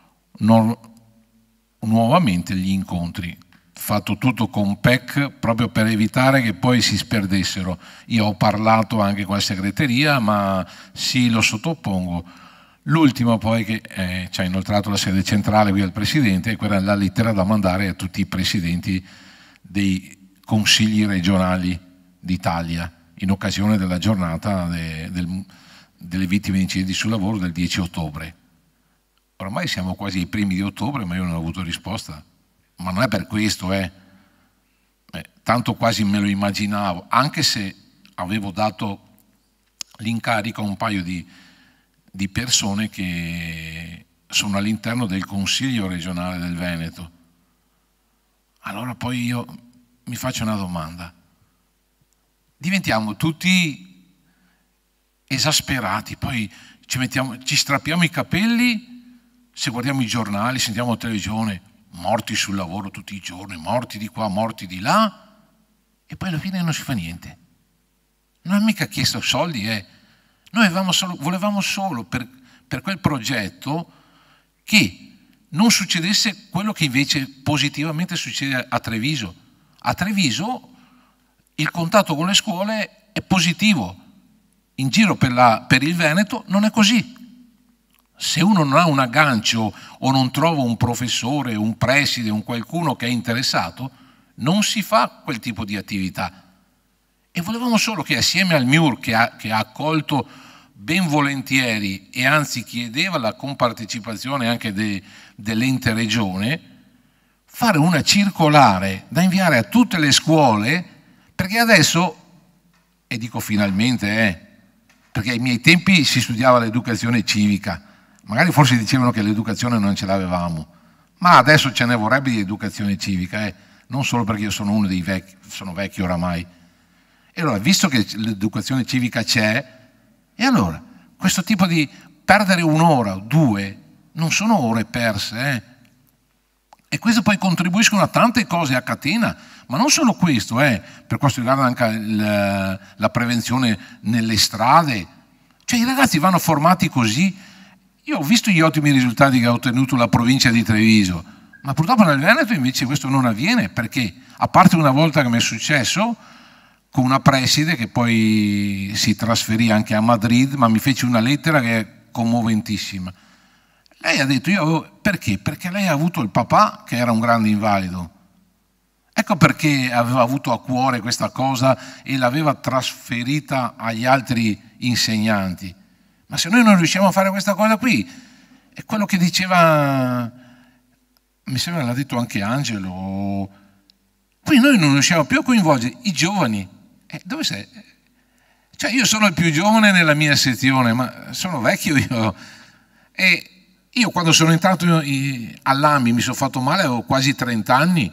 nuovamente gli incontri. Fatto tutto con PEC proprio per evitare che poi si sperdessero. Io ho parlato anche con la segreteria, ma sì, lo sottopongo. L'ultimo poi che ci ha inoltrato la sede centrale qui al Presidente, è quella la lettera da mandare a tutti i presidenti dei consigli regionali d'Italia in occasione della giornata delle vittime di incendi sul lavoro del 10 ottobre. Ormai siamo quasi ai primi di ottobre, ma io non ho avuto risposta. Ma non è per questo, tanto quasi me lo immaginavo, anche se avevo dato l'incarico a un paio di persone che sono all'interno del Consiglio regionale del Veneto. Allora poi io mi faccio una domanda. Diventiamo tutti esasperati, poi ci strappiamo i capelli se guardiamo i giornali, sentiamo la televisione, morti sul lavoro tutti i giorni, morti di qua, morti di là, e poi alla fine non si fa niente. Non ha mica chiesto soldi, Noi volevamo solo per quel progetto che non succedesse quello che invece positivamente succede a Treviso. A Treviso il contatto con le scuole è positivo, in giro per il Veneto non è così. Se uno non ha un aggancio o non trova un professore, un preside, un qualcuno che è interessato, non si fa quel tipo di attività. E volevamo solo che assieme al MIUR, che ha accolto ben volentieri e anzi chiedeva la compartecipazione anche dell'ente regione, fare una circolare da inviare a tutte le scuole, perché adesso, e dico finalmente, perché ai miei tempi si studiava l'educazione civica, magari forse dicevano che l'educazione non ce l'avevamo, ma adesso ce ne vorrebbe di educazione civica. non solo perché io sono uno dei vecchi, sono vecchio oramai. E allora, visto che l'educazione civica c'è, e allora questo tipo di perdere un'ora o due non sono ore perse, e queste poi contribuiscono a tante cose a catena, ma non solo questo, per questo riguarda anche la prevenzione nelle strade, cioè i ragazzi vanno formati così. Io ho visto gli ottimi risultati che ha ottenuto la provincia di Treviso, ma purtroppo nel Veneto invece questo non avviene, perché a parte una volta che mi è successo con una preside che poi si trasferì anche a Madrid, ma mi fece una lettera che è commoventissima. Lei ha detto, perché? Perché lei ha avuto il papà che era un grande invalido. Ecco perché aveva avuto a cuore questa cosa e l'aveva trasferita agli altri insegnanti. Ma se noi non riusciamo a fare questa cosa qui, è quello che diceva, mi sembra l'ha detto anche Angelo, qui noi non riusciamo più a coinvolgere i giovani. Dove sei? Cioè io sono il più giovane nella mia sezione, ma sono vecchio io. E io quando sono entrato all'AMI mi sono fatto male, avevo quasi 30 anni.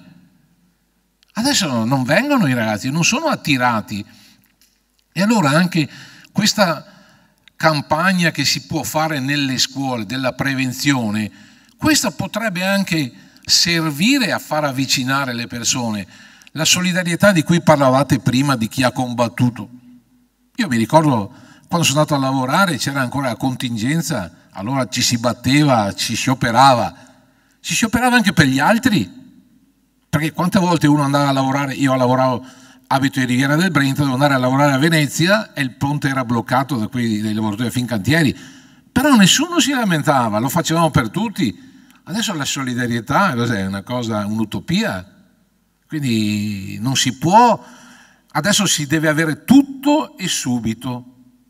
Adesso non vengono i ragazzi, non sono attirati. E allora anche questa campagna che si può fare nelle scuole, della prevenzione, questa potrebbe anche servire a far avvicinare le persone. La solidarietà di cui parlavate prima, di chi ha combattuto. Io mi ricordo quando sono andato a lavorare c'era ancora la contingenza, allora ci si batteva, ci scioperava anche per gli altri, perché quante volte uno andava a lavorare, io lavoravo, abito in Riviera del Brenta, dovevo andare a lavorare a Venezia e il ponte era bloccato dai lavoratori a Fincantieri, però nessuno si lamentava, lo facevamo per tutti. Adesso la solidarietà è una cosa, un'utopia, quindi non si può, adesso si deve avere tutto e subito.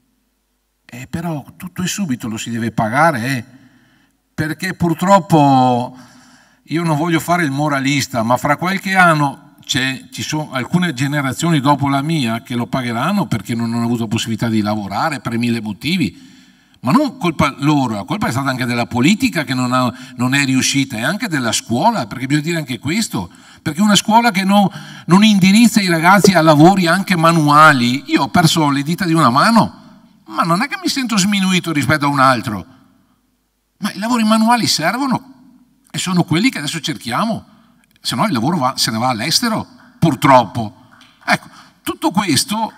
Però tutto e subito lo si deve pagare, perché purtroppo io non voglio fare il moralista, ma fra qualche anno ci sono alcune generazioni dopo la mia che lo pagheranno perché non hanno avuto possibilità di lavorare per 1000 motivi, ma non colpa loro, la colpa è stata anche della politica che non è riuscita, e anche della scuola, perché bisogna dire anche questo, perché una scuola che non indirizza i ragazzi a lavori anche manuali, io ho perso le dita di una mano, ma non è che mi sento sminuito rispetto a un altro, ma i lavori manuali servono e sono quelli che adesso cerchiamo, se no il lavoro se ne va all'estero, purtroppo. Ecco, tutto questo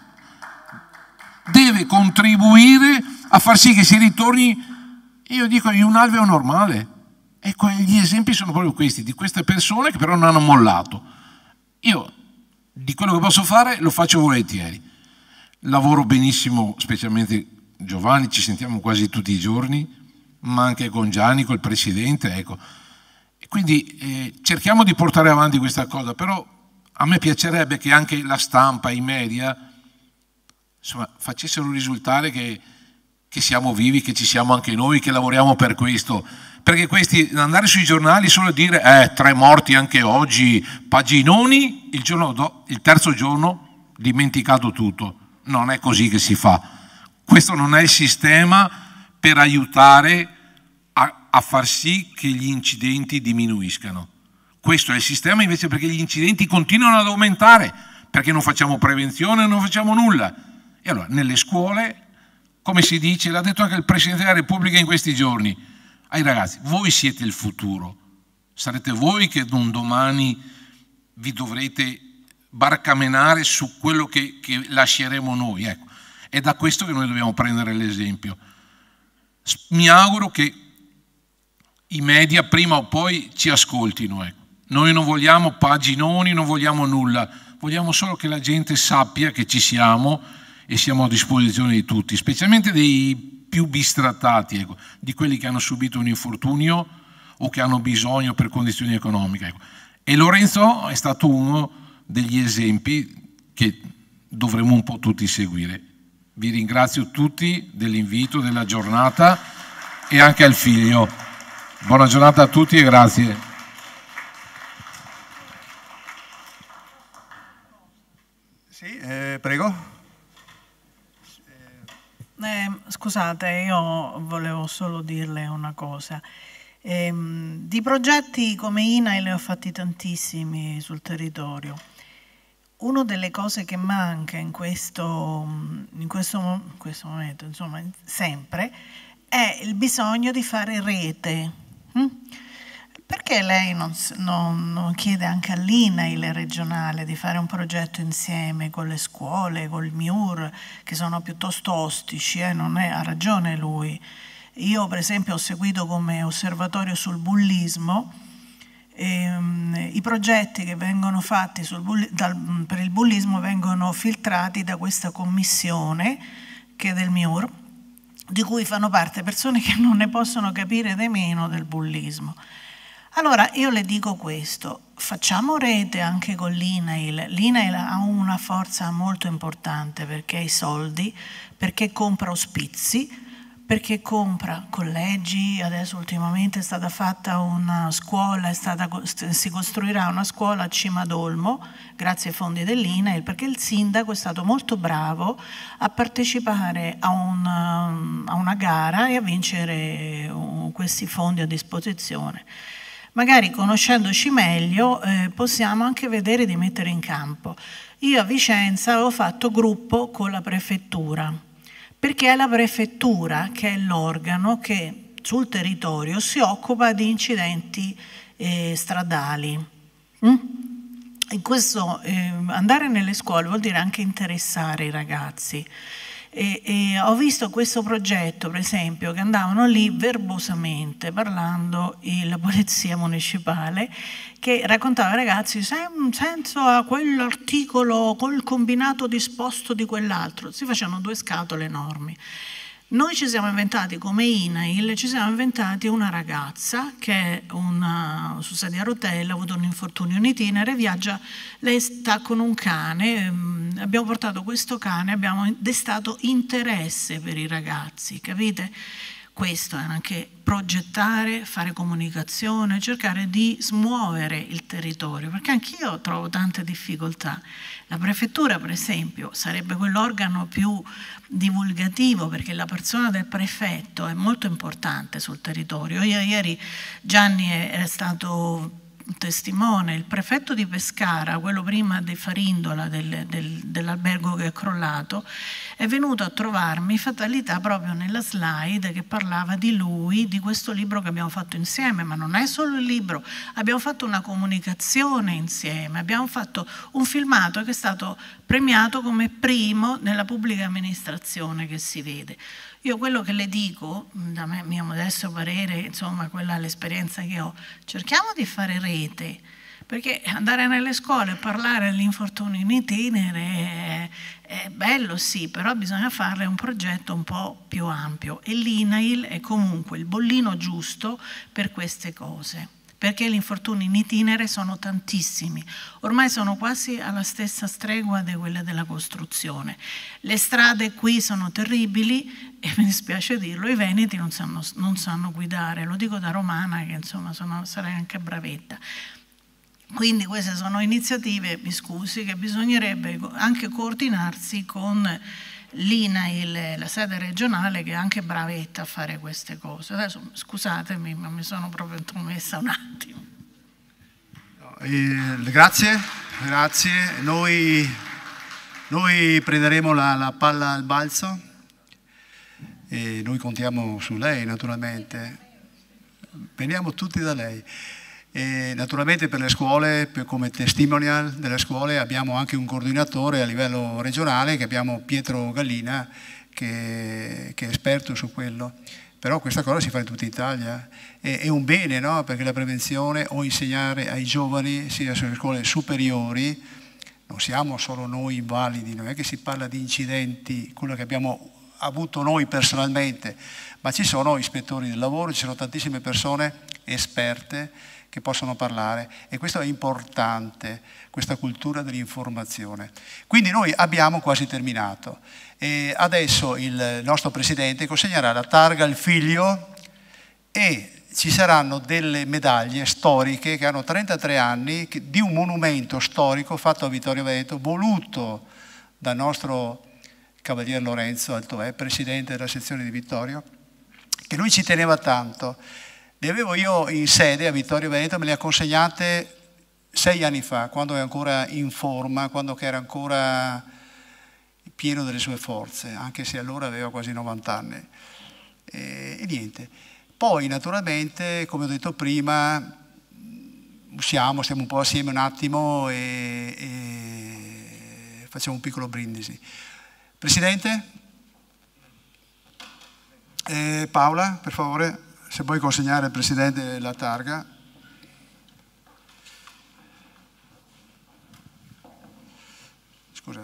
deve contribuire a far sì che si ritorni, io dico, in un alveo normale. E gli esempi sono proprio questi, di queste persone che però non hanno mollato. Io di quello che posso fare lo faccio volentieri. Lavoro benissimo, specialmente Giovanni, ci sentiamo quasi tutti i giorni, ma anche con Gianni, col presidente, ecco. E quindi cerchiamo di portare avanti questa cosa, però a me piacerebbe che anche la stampa, i media, insomma, facessero risultare che siamo vivi, che ci siamo anche noi, che lavoriamo per questo, perché questi andare sui giornali solo a dire 3 morti anche oggi, paginoni, il terzo giorno dimenticato tutto. Non è così che si fa. Questo non è il sistema per aiutare a far sì che gli incidenti diminuiscano. Questo è il sistema invece perché gli incidenti continuano ad aumentare, perché non facciamo prevenzione, non facciamo nulla. E allora nelle scuole, come si dice, l'ha detto anche il Presidente della Repubblica in questi giorni, ai ragazzi, voi siete il futuro, sarete voi che un domani vi dovrete barcamenare su quello che lasceremo noi, ecco. È da questo che noi dobbiamo prendere l'esempio. Mi auguro che i media prima o poi ci ascoltino, ecco. Noi non vogliamo paginoni, non vogliamo nulla, vogliamo solo che la gente sappia che ci siamo e siamo a disposizione di tutti, specialmente dei più bistrattati, ecco, di quelli che hanno subito un infortunio o che hanno bisogno per condizioni economiche, ecco. E Lorenzo è stato uno degli esempi che dovremmo un po' tutti seguire. Vi ringrazio tutti dell'invito, della giornata e anche al figlio. Buona giornata a tutti e grazie. Sì, prego. Scusate, io volevo solo dirle una cosa. Di progetti come INAIL ne ho fatti tantissimi sul territorio. Una delle cose che manca in questo momento, insomma, sempre, è il bisogno di fare rete. Perché lei non chiede anche all'INAIL regionale di fare un progetto insieme con le scuole, col MIUR, che sono piuttosto ostici, ha ragione lui. Io per esempio ho seguito come osservatorio sul bullismo i progetti che vengono fatti per il bullismo vengono filtrati da questa commissione che è del MIUR, di cui fanno parte persone che non ne possono capire nemmeno del bullismo. Allora io le dico questo, facciamo rete anche con l'INAIL. L'INAIL ha una forza molto importante perché ha i soldi, perché compra ospizi, perché compra collegi. Adesso ultimamente è stata fatta una scuola, si costruirà una scuola a Cimadolmo grazie ai fondi dell'INAIL, perché il sindaco è stato molto bravo a partecipare a una gara e a vincere questi fondi a disposizione. Magari conoscendoci meglio possiamo anche vedere di mettere in campo. Io a Vicenza avevo fatto gruppo con la prefettura, perché è la prefettura che è l'organo che sul territorio si occupa di incidenti stradali. In questo andare nelle scuole vuol dire anche interessare i ragazzi. E ho visto questo progetto, per esempio, che andavano lì verbosamente parlando la polizia municipale, che raccontava ai ragazzi senso a quell'articolo col combinato disposto di quell'altro, si facevano due scatole enormi. Noi ci siamo inventati, come INAIL, ci siamo inventati una ragazza che è su sedia a rotelle, ha avuto un infortunio in itinere, viaggia, lei sta con un cane, abbiamo portato questo cane, abbiamo destato interesse per i ragazzi, capite? Questo è anche progettare, fare comunicazione, cercare di smuovere il territorio, perché anch'io trovo tante difficoltà. La prefettura, per esempio, sarebbe quell'organo più divulgativo, perché la persona del prefetto è molto importante sul territorio. Ieri Gianni è stato testimone, il prefetto di Pescara, quello prima di Farindola, dell'albergo che è crollato, è venuto a trovarmi, fatalità, proprio nella slide che parlava di lui, di questo libro che abbiamo fatto insieme, ma non è solo il libro, abbiamo fatto una comunicazione insieme, abbiamo fatto un filmato che è stato premiato come primo nella pubblica amministrazione che si vede. Io quello che le dico, da mio modesto parere, insomma, quella è l'esperienza che ho, cerchiamo di fare rete, perché andare nelle scuole e parlare dell'infortunio in itinere è bello, sì, però bisogna fare un progetto un po' più ampio e l'INAIL è comunque il bollino giusto per queste cose, perché gli infortuni in itinere sono tantissimi, ormai sono quasi alla stessa stregua di quelle della costruzione. Le strade qui sono terribili e mi dispiace dirlo, i veneti non sanno guidare, lo dico da romana che insomma sarei anche bravetta. Quindi queste sono iniziative, mi scusi, che bisognerebbe anche coordinarsi con l'INAIL, la sede regionale, che è anche bravetta a fare queste cose. Adesso scusatemi, ma mi sono proprio intromessa un attimo. Grazie. Noi prenderemo la palla al balzo e noi contiamo su lei, naturalmente. Veniamo tutti da lei. E naturalmente per le scuole, come testimonial delle scuole, abbiamo anche un coordinatore a livello regionale, che abbiamo Pietro Gallina, che è esperto su quello. Però questa cosa si fa in tutta Italia, è un bene, no? Perché la prevenzione o insegnare ai giovani, sia sulle scuole superiori, non siamo solo noi invalidi, non è che si parla di incidenti, quello che abbiamo avuto noi personalmente, ma ci sono ispettori del lavoro, ci sono tantissime persone esperte che possono parlare e questo è importante, questa cultura dell'informazione. Quindi noi abbiamo quasi terminato e adesso il nostro Presidente consegnerà la targa al figlio e ci saranno delle medaglie storiche che hanno 33 anni di un monumento storico fatto a Vittorio Veneto, voluto dal nostro Cavalier Lorenzo Altoè, Presidente della sezione di Vittorio, che lui ci teneva tanto. Le avevo io in sede a Vittorio Veneto, me le ha consegnate 6 anni fa, quando era ancora in forma, quando era ancora pieno delle sue forze, anche se allora aveva quasi 90 anni. E niente. Poi naturalmente, come ho detto prima, stiamo un po' assieme un attimo e facciamo un piccolo brindisi. Presidente? Paola, per favore, se puoi consegnare al Presidente la targa. Scusa.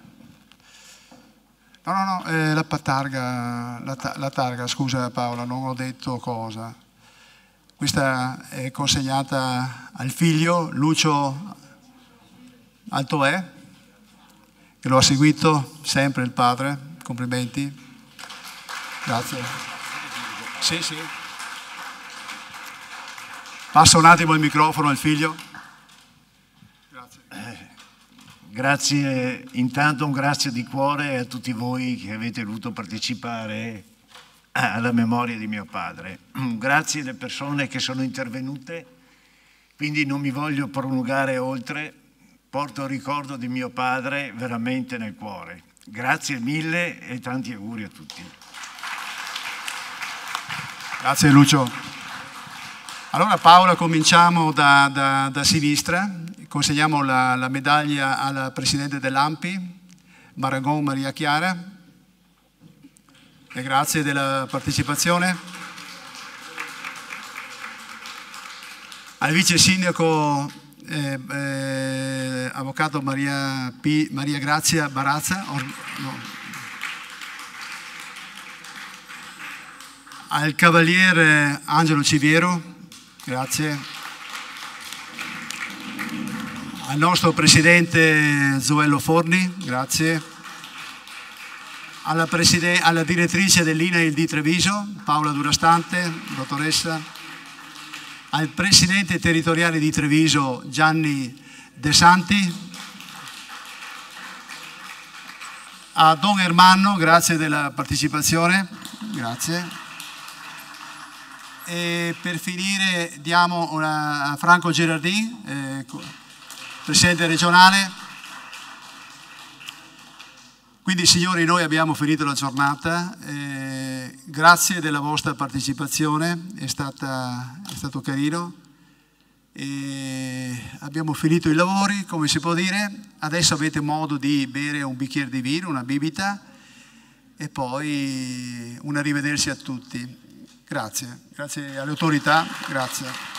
No, la targa, scusa Paola, non ho detto cosa. Questa è consegnata al figlio Lucio Altoè, che lo ha seguito sempre il padre. Complimenti. Grazie. Sì. Passa un attimo il microfono al figlio. Grazie. Grazie, intanto un grazie di cuore a tutti voi che avete voluto partecipare alla memoria di mio padre. Grazie alle persone che sono intervenute, quindi non mi voglio prolungare oltre, porto il ricordo di mio padre veramente nel cuore. Grazie mille e tanti auguri a tutti. Grazie Lucio. Allora Paola, cominciamo da sinistra, consegniamo la medaglia alla Presidente dell'ANPI, Maragon Maria Chiara, e grazie della partecipazione. Al Vice Sindaco, Avvocato Maria Grazia Barazza, al Cavaliere Angelo Civiero, grazie. Al nostro Presidente Zoello Forni, grazie. Alla Direttrice dell'INAIL di Treviso, Paola Durastante, dottoressa. Al Presidente Territoriale di Treviso, Gianni De Santi. A Don Ermanno, grazie della partecipazione, grazie. E per finire diamo a Franco Gerardin, Presidente regionale. Quindi signori, noi abbiamo finito la giornata, grazie della vostra partecipazione, è stato carino. E abbiamo finito i lavori, come si può dire, adesso avete modo di bere un bicchiere di vino, una bibita, e poi un arrivederci a tutti. Grazie alle autorità, grazie.